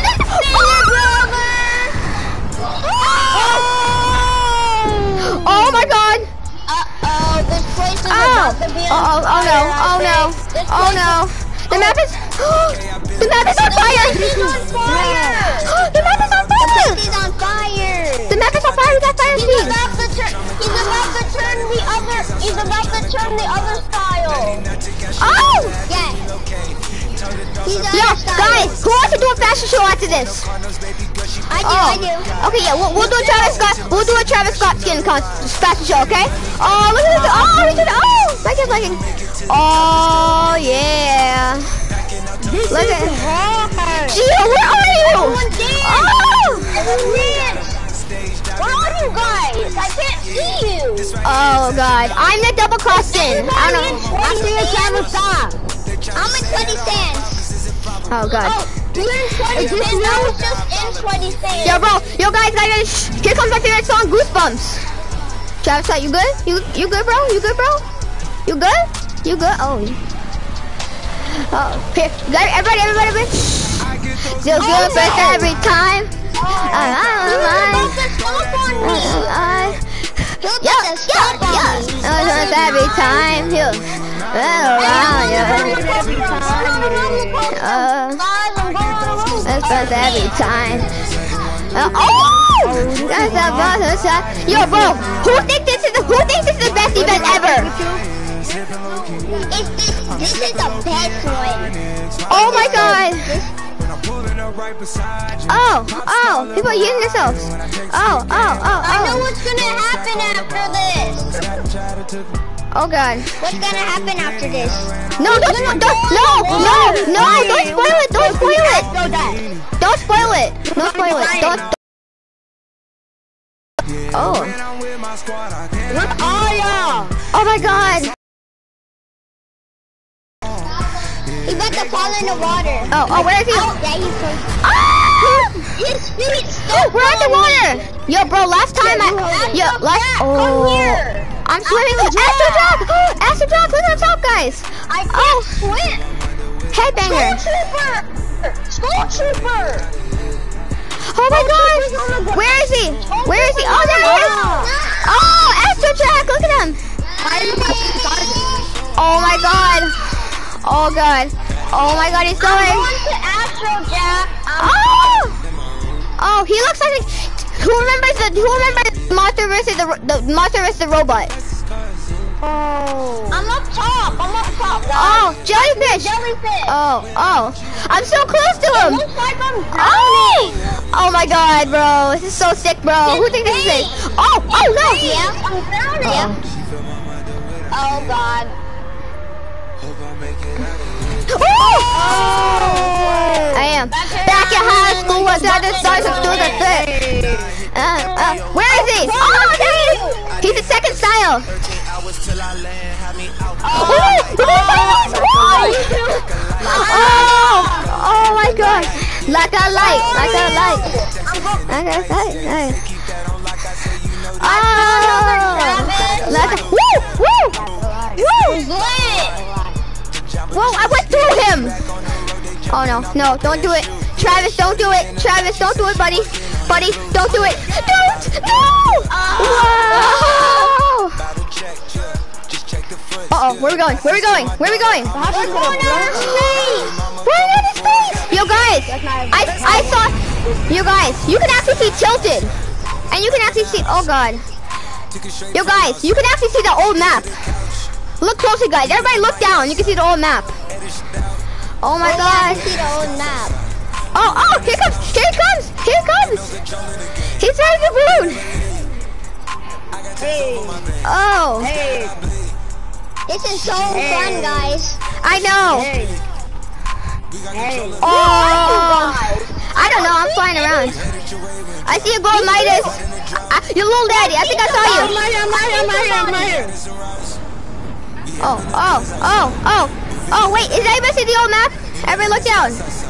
no. Oh my God.
Uh-oh, this place is
Oh,
about to be
oh,
on
oh, oh no,
fire,
oh
I
no,
think. This
oh
place-
no. The map is, the map is on fire.
He's on fire.
The map is on fire.
He's on fire.
The map is on fire. We got fire
He's
speed.
about to turn. He's about to turn the other. He's about to turn the other style.
Oh.
Yeah. He's on
Yo,
the style.
guys, who wants to do a fashion show after this?
I do.
Oh.
I do.
Okay, yeah, we'll, we'll do a Travis Scott. We'll do a Travis Scott skin con fashion show, okay? Oh, look at this. Oh, he did. Oh, like it, like it. Oh yeah. Look at. Gio, where are you?
Everyone dance.
Oh.
Everyone dance. Where are you guys? I can't see you.
Oh God, I'm the double crossing. I don't know.
I see a Travis Scott. I'm in twenty stands.
Oh God.
Oh, you're in twenty stands. I was just in twenty stands.
Yo, bro. Yo, guys, guys, guys. Shh. Here comes my favorite song, Goosebumps. Travis Scott, you good? You you good, bro? You good, bro? You good? You good? Oh. Oh, here, guys, everybody, everybody, everybody. Feel good, but every time. I, I, I, I, yeah, yeah, yeah. Uh, every time, you around, yeah. Uh, that's best every time. Uh, oh, that's the best shot. Yo, bro, who thinks this is the, who thinks this is the best event ever?
It's this, this is the best one.
Oh my God. Oh, oh, people are eating themselves. Oh, oh, oh,
I know
oh.
what's gonna happen after this.
Oh God.
What's gonna happen after this?
No, don't, don't, no, no, no, don't spoil it, don't spoil it. Don't spoil it, don't spoil it, don't. Oh.
Where are y'all?
Oh my God.
He's about to fall in the water.
Oh, oh, where is he?
Oh, yeah, he's so...
Ah!
His feet
Oh,
stuck
we're at the
on
water. Yo, bro, last time I, yo, last, oh, I'm swimming. Oh, Astro Drop. Oh, Astro Drop, look at top, guys.
I can't
Oh,
swim.
headbanger.
School trooper. School trooper.
Oh my God. Where is he? Where is he? Oh, there he is. Oh, Astro Track, look at him. Oh my God. Oh God. Oh my God, he's
I'm
going.
going to Astro Jack. I'm
Oh! Oh, he looks like a, who remembers the who remembers Monster versus the the Monster versus the robot?
Oh.
I'm up top. I'm up top, guys.
Oh, jellyfish.
Jellyfish.
Oh, oh. I'm so close to
It
him.
looks like I'm
Oh.
drowning.
Oh my god, bro. This is so sick, bro. Who thinks this is safe? Oh, oh no.
Yeah, I'm drowning. Oh, God.
Oh. I am. Back in high school, was at the stars of doing the thing. Uh, uh, where is he? Oh, there he is. He's the second style. Oh, oh, oh my god. Like a light, like a light. Like a light, light. Oh, like a, woo, woo, woo. Whoa, I went through him. Oh no, no, don't do it. Travis, don't do it. Travis, don't do it, buddy. Buddy, don't do it. Don't, no. Whoa. Uh-oh, where we going? Where we going? Where we going?
We're going out of space.
We're in space. Yo guys, I I saw. You guys, you can actually see Tilted, and you can actually see. Oh god. Yo guys, you can actually see the old map. Look closely, guys. Everybody, look down. You can see the old map. Oh my god.
See the old map.
Oh, oh, here comes. Here he comes. Here he comes. He's riding the balloon.
Hey.
Oh.
Hey.
This is so fun, guys.
I know.
Hey. Hey.
Oh, I don't know. I'm flying around. I see a gold Midas. I, your little daddy. I think I saw you.
I'm right here, I'm right here, I'm right here, I'm right here.
Oh, oh, oh, oh, oh. Wait, is anybody see the old map? Everybody, look down.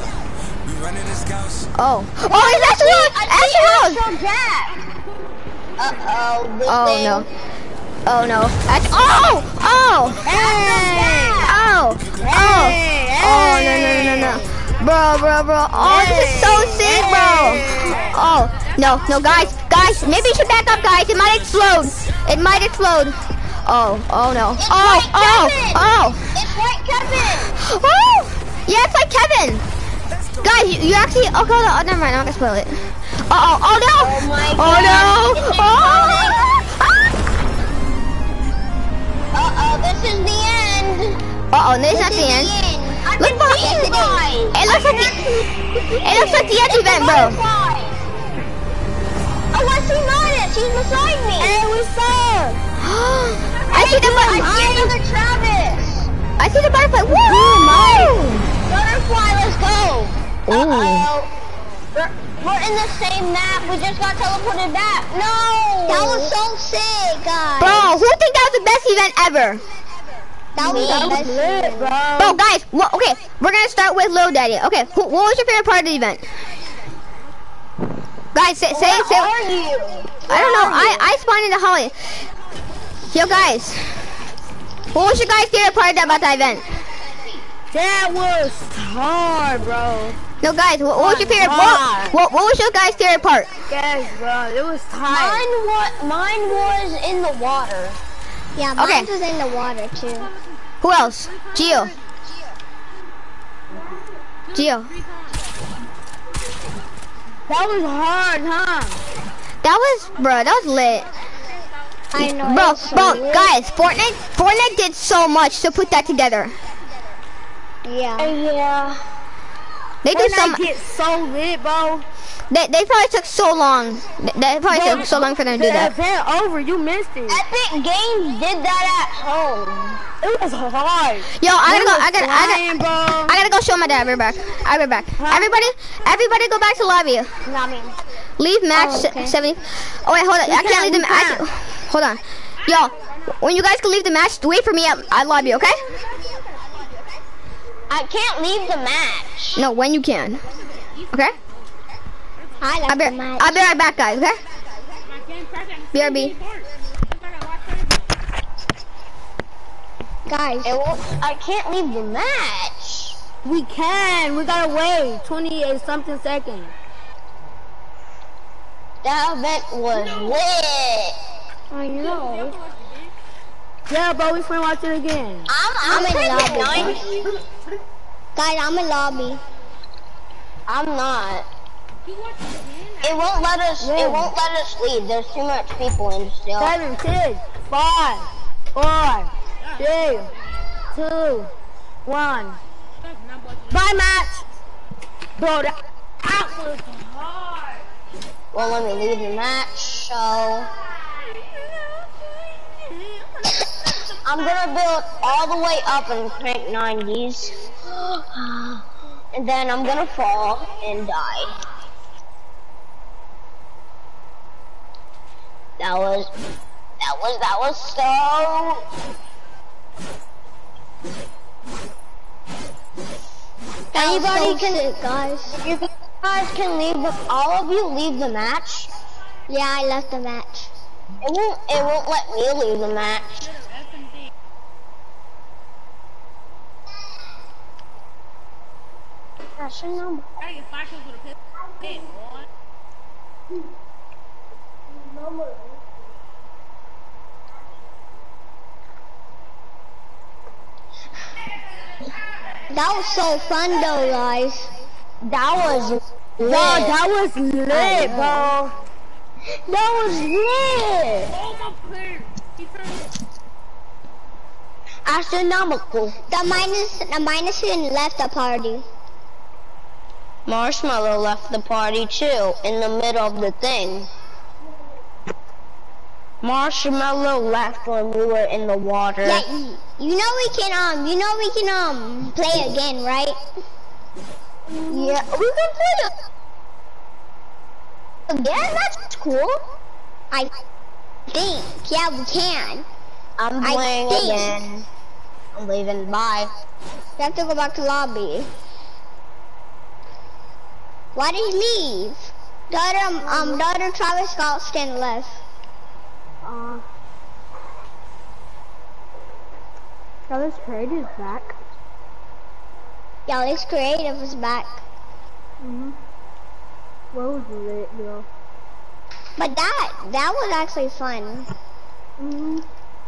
Oh, oh, it's actually, actually.
Uh oh.
Oh no. Oh no. That's, oh, oh.
Hey.
Oh, oh, oh, no, no, no, no, bro, bro, bro. Oh, this is so sick, bro. Oh, no, no, guys, guys, maybe you should back up, guys. It might explode. It might explode. Oh, oh no.
It's
Oh,
like
oh,
Kevin.
oh.
It's like Kevin.
Oh, yeah, it's like Kevin. Guys, you, you actually. Oh, God, oh, never mind. I'm not gonna spoil it. Uh oh, oh no.
Oh my
Oh
God.
no.
It's
Oh.
Uh-oh, this is the end.
Uh oh, this is not
This
the
is
end.
the end. I
Look
can
behind.
see you guys.
It looks like the. It looks like the end event, bro.
Butterfly. Oh, I see Midas. He's beside me.
Hey, what's up?
I see the
I
button.
see another Travis.
I see the butterfly. Woo!
Butterfly, let's go.
Ooh.
Uh-oh. We're, we're in the same map. We just got teleported back. No. That was so sick, guys.
Bro, who think that was the best event ever?
That was
That
the
was
best.
lit, bro.
Bro, guys, well, okay, we're gonna start with Lil Daddy. Okay, who, what was your favorite part of the event? Guys, say, say,
Where
say.
are you?
I don't know. I, I spawned in the Holly. Yo, guys, what was your guys' favorite part about the event?
That was hard, bro.
No, guys, what, what was your favorite part? What, what was your guys' favorite part?
Yes, bro. It was tight.
Mine was, mine was in the water. Yeah,
mine Okay.
was in the water too.
Who else? Gio. Gio.
That was hard, huh?
That was, bro, that was lit.
I know.
Bro,
it was so
bro,
lit.
guys, Fortnite, Fortnite did so much to put that together.
Yeah. Yeah.
They did so
Fortnite
much.
get so lit, bro.
They, they probably took so long. They, they probably
Bro,
took so long for them to do
the
that.
event over, you missed it.
Epic Games did that at home.
It was hard.
Yo, I
We
gotta go.
was
I gotta. I
flying,
gotta.
bro.
I gotta go show my dad. I'll be back. I'll be back.
Huh?
Everybody, everybody, go back to lobby.
Not me.
Leave match
Oh, okay.
seventy. Oh wait, hold on. I can't
can't,
leave the
we
match.
can't.
Hold on. Yo, when you guys can leave the match, wait for me at, at lobby, okay?
I can't leave the match.
No, when you can. Okay?
I like
I'll be,
the match.
I'll be right back, guys. Okay? B R B.
Guys, it won't, I can't leave the match.
We can. We gotta wait twenty-eight something seconds.
That event was lit. I know.
Yeah, bro, we finna watch it again.
I'm, I'm, in lobby. Guys, I'm in lobby. I'm not. It won't let us.
Yeah.
It won't let us leave. There's too much people in still.
Seven, six, five, Four, three, two, one. Bye, match. Bro, that that was hard.
Well, let me leave the match, so... I'm gonna build all the way up in crank nineties. And then I'm gonna fall and die. That was... That was... That was so... Anybody
so
can...
sick, guys.
If you guys can leave the... All of you leave the match.
Yeah, I left the match.
It won't... It won't let me leave the match. Gosh, I know.
Hey, if I could with a pit, pit, boy.
That was so fun though, guys.
That was lit.
Bro, that was lit, bro.
That was lit.
Oh, my player. He turned.
Astronomical.
The minus, the minus left the party.
Marshmallow left the party too, in the middle of the thing. Marshmallow left when we were in the water.
Yeah, you, you know we can um, you know we can um play again, right?
Yeah, we can play it again. That's cool.
I think, yeah, we can.
I'm
I
playing
think.
again. I'm leaving. Bye.
We have to go back to lobby. Why did he leave? The other um, the other Travis Scott stand left.
Uh, Travis Trade is back.
Yeah, Alex Creative is back.
Mhm. What was lit, bro?
But that that was actually fun.
Mhm.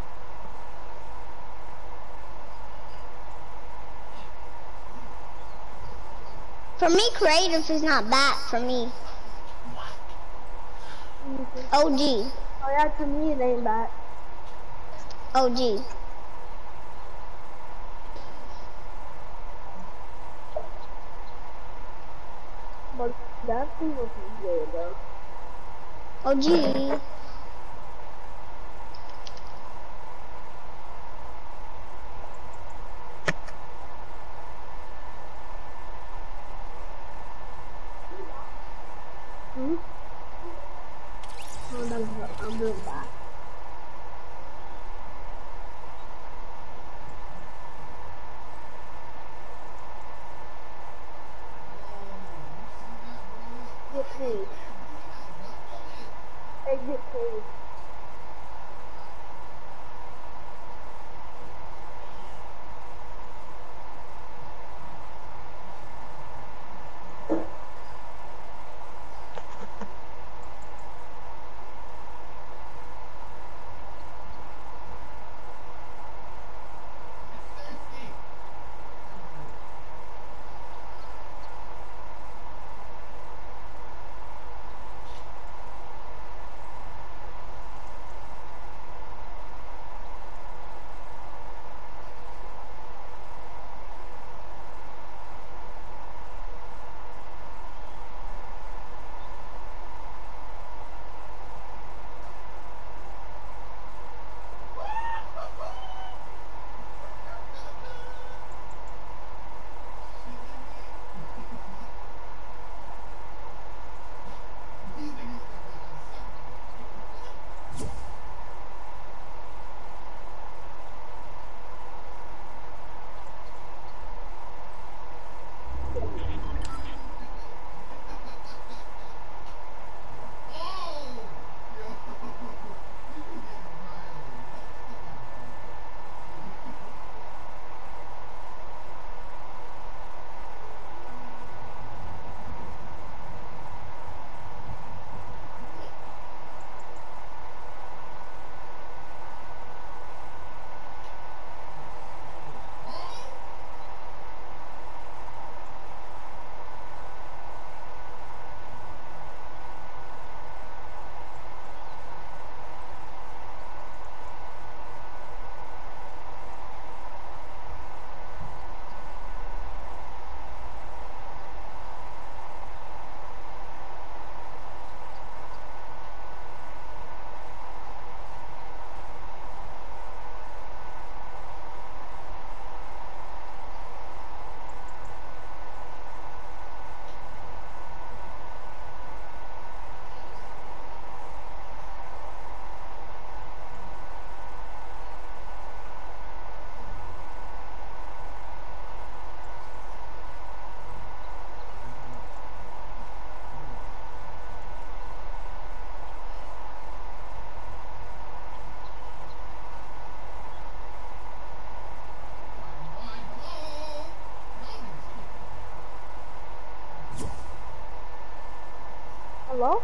For me, creative is not back for me. O G.
Oh yeah, to me it ain't back.
O G.
But that thing was lit, bro.
O G.
Hmm? Oh, that's, I'm doing that. Get paid. Hey, get paid. Hello?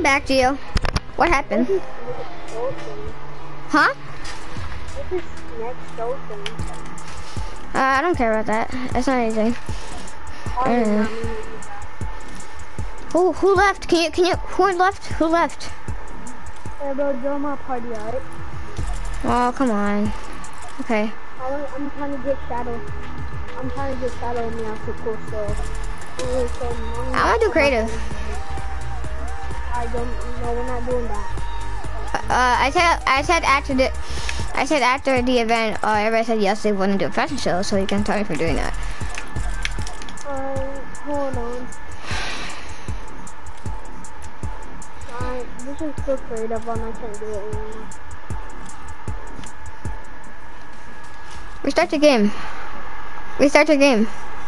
back, Gio. What happened?
This is next ocean.
Huh?
This is next ocean.
Uh, I don't care about that. That's not anything.
I do
Mm.
not mean to do that.
Who who left? Can you can you who left? Who left?
Hey, bro, join my party, alright?
Oh, come on. Okay.
I'm, I'm trying to get Shadow. I'm trying to get Shadow and me out to cool stuff. So,
I'm gonna do creative.
I don't know, we're not doing that.
Uh, I said I said after the I said after the event, uh, everybody said yes they want to do a fashion show, so you can tell me for doing that.
Uh, hold on. Alright, this is still creative and I can't do it anymore.
Restart the game. Restart the game.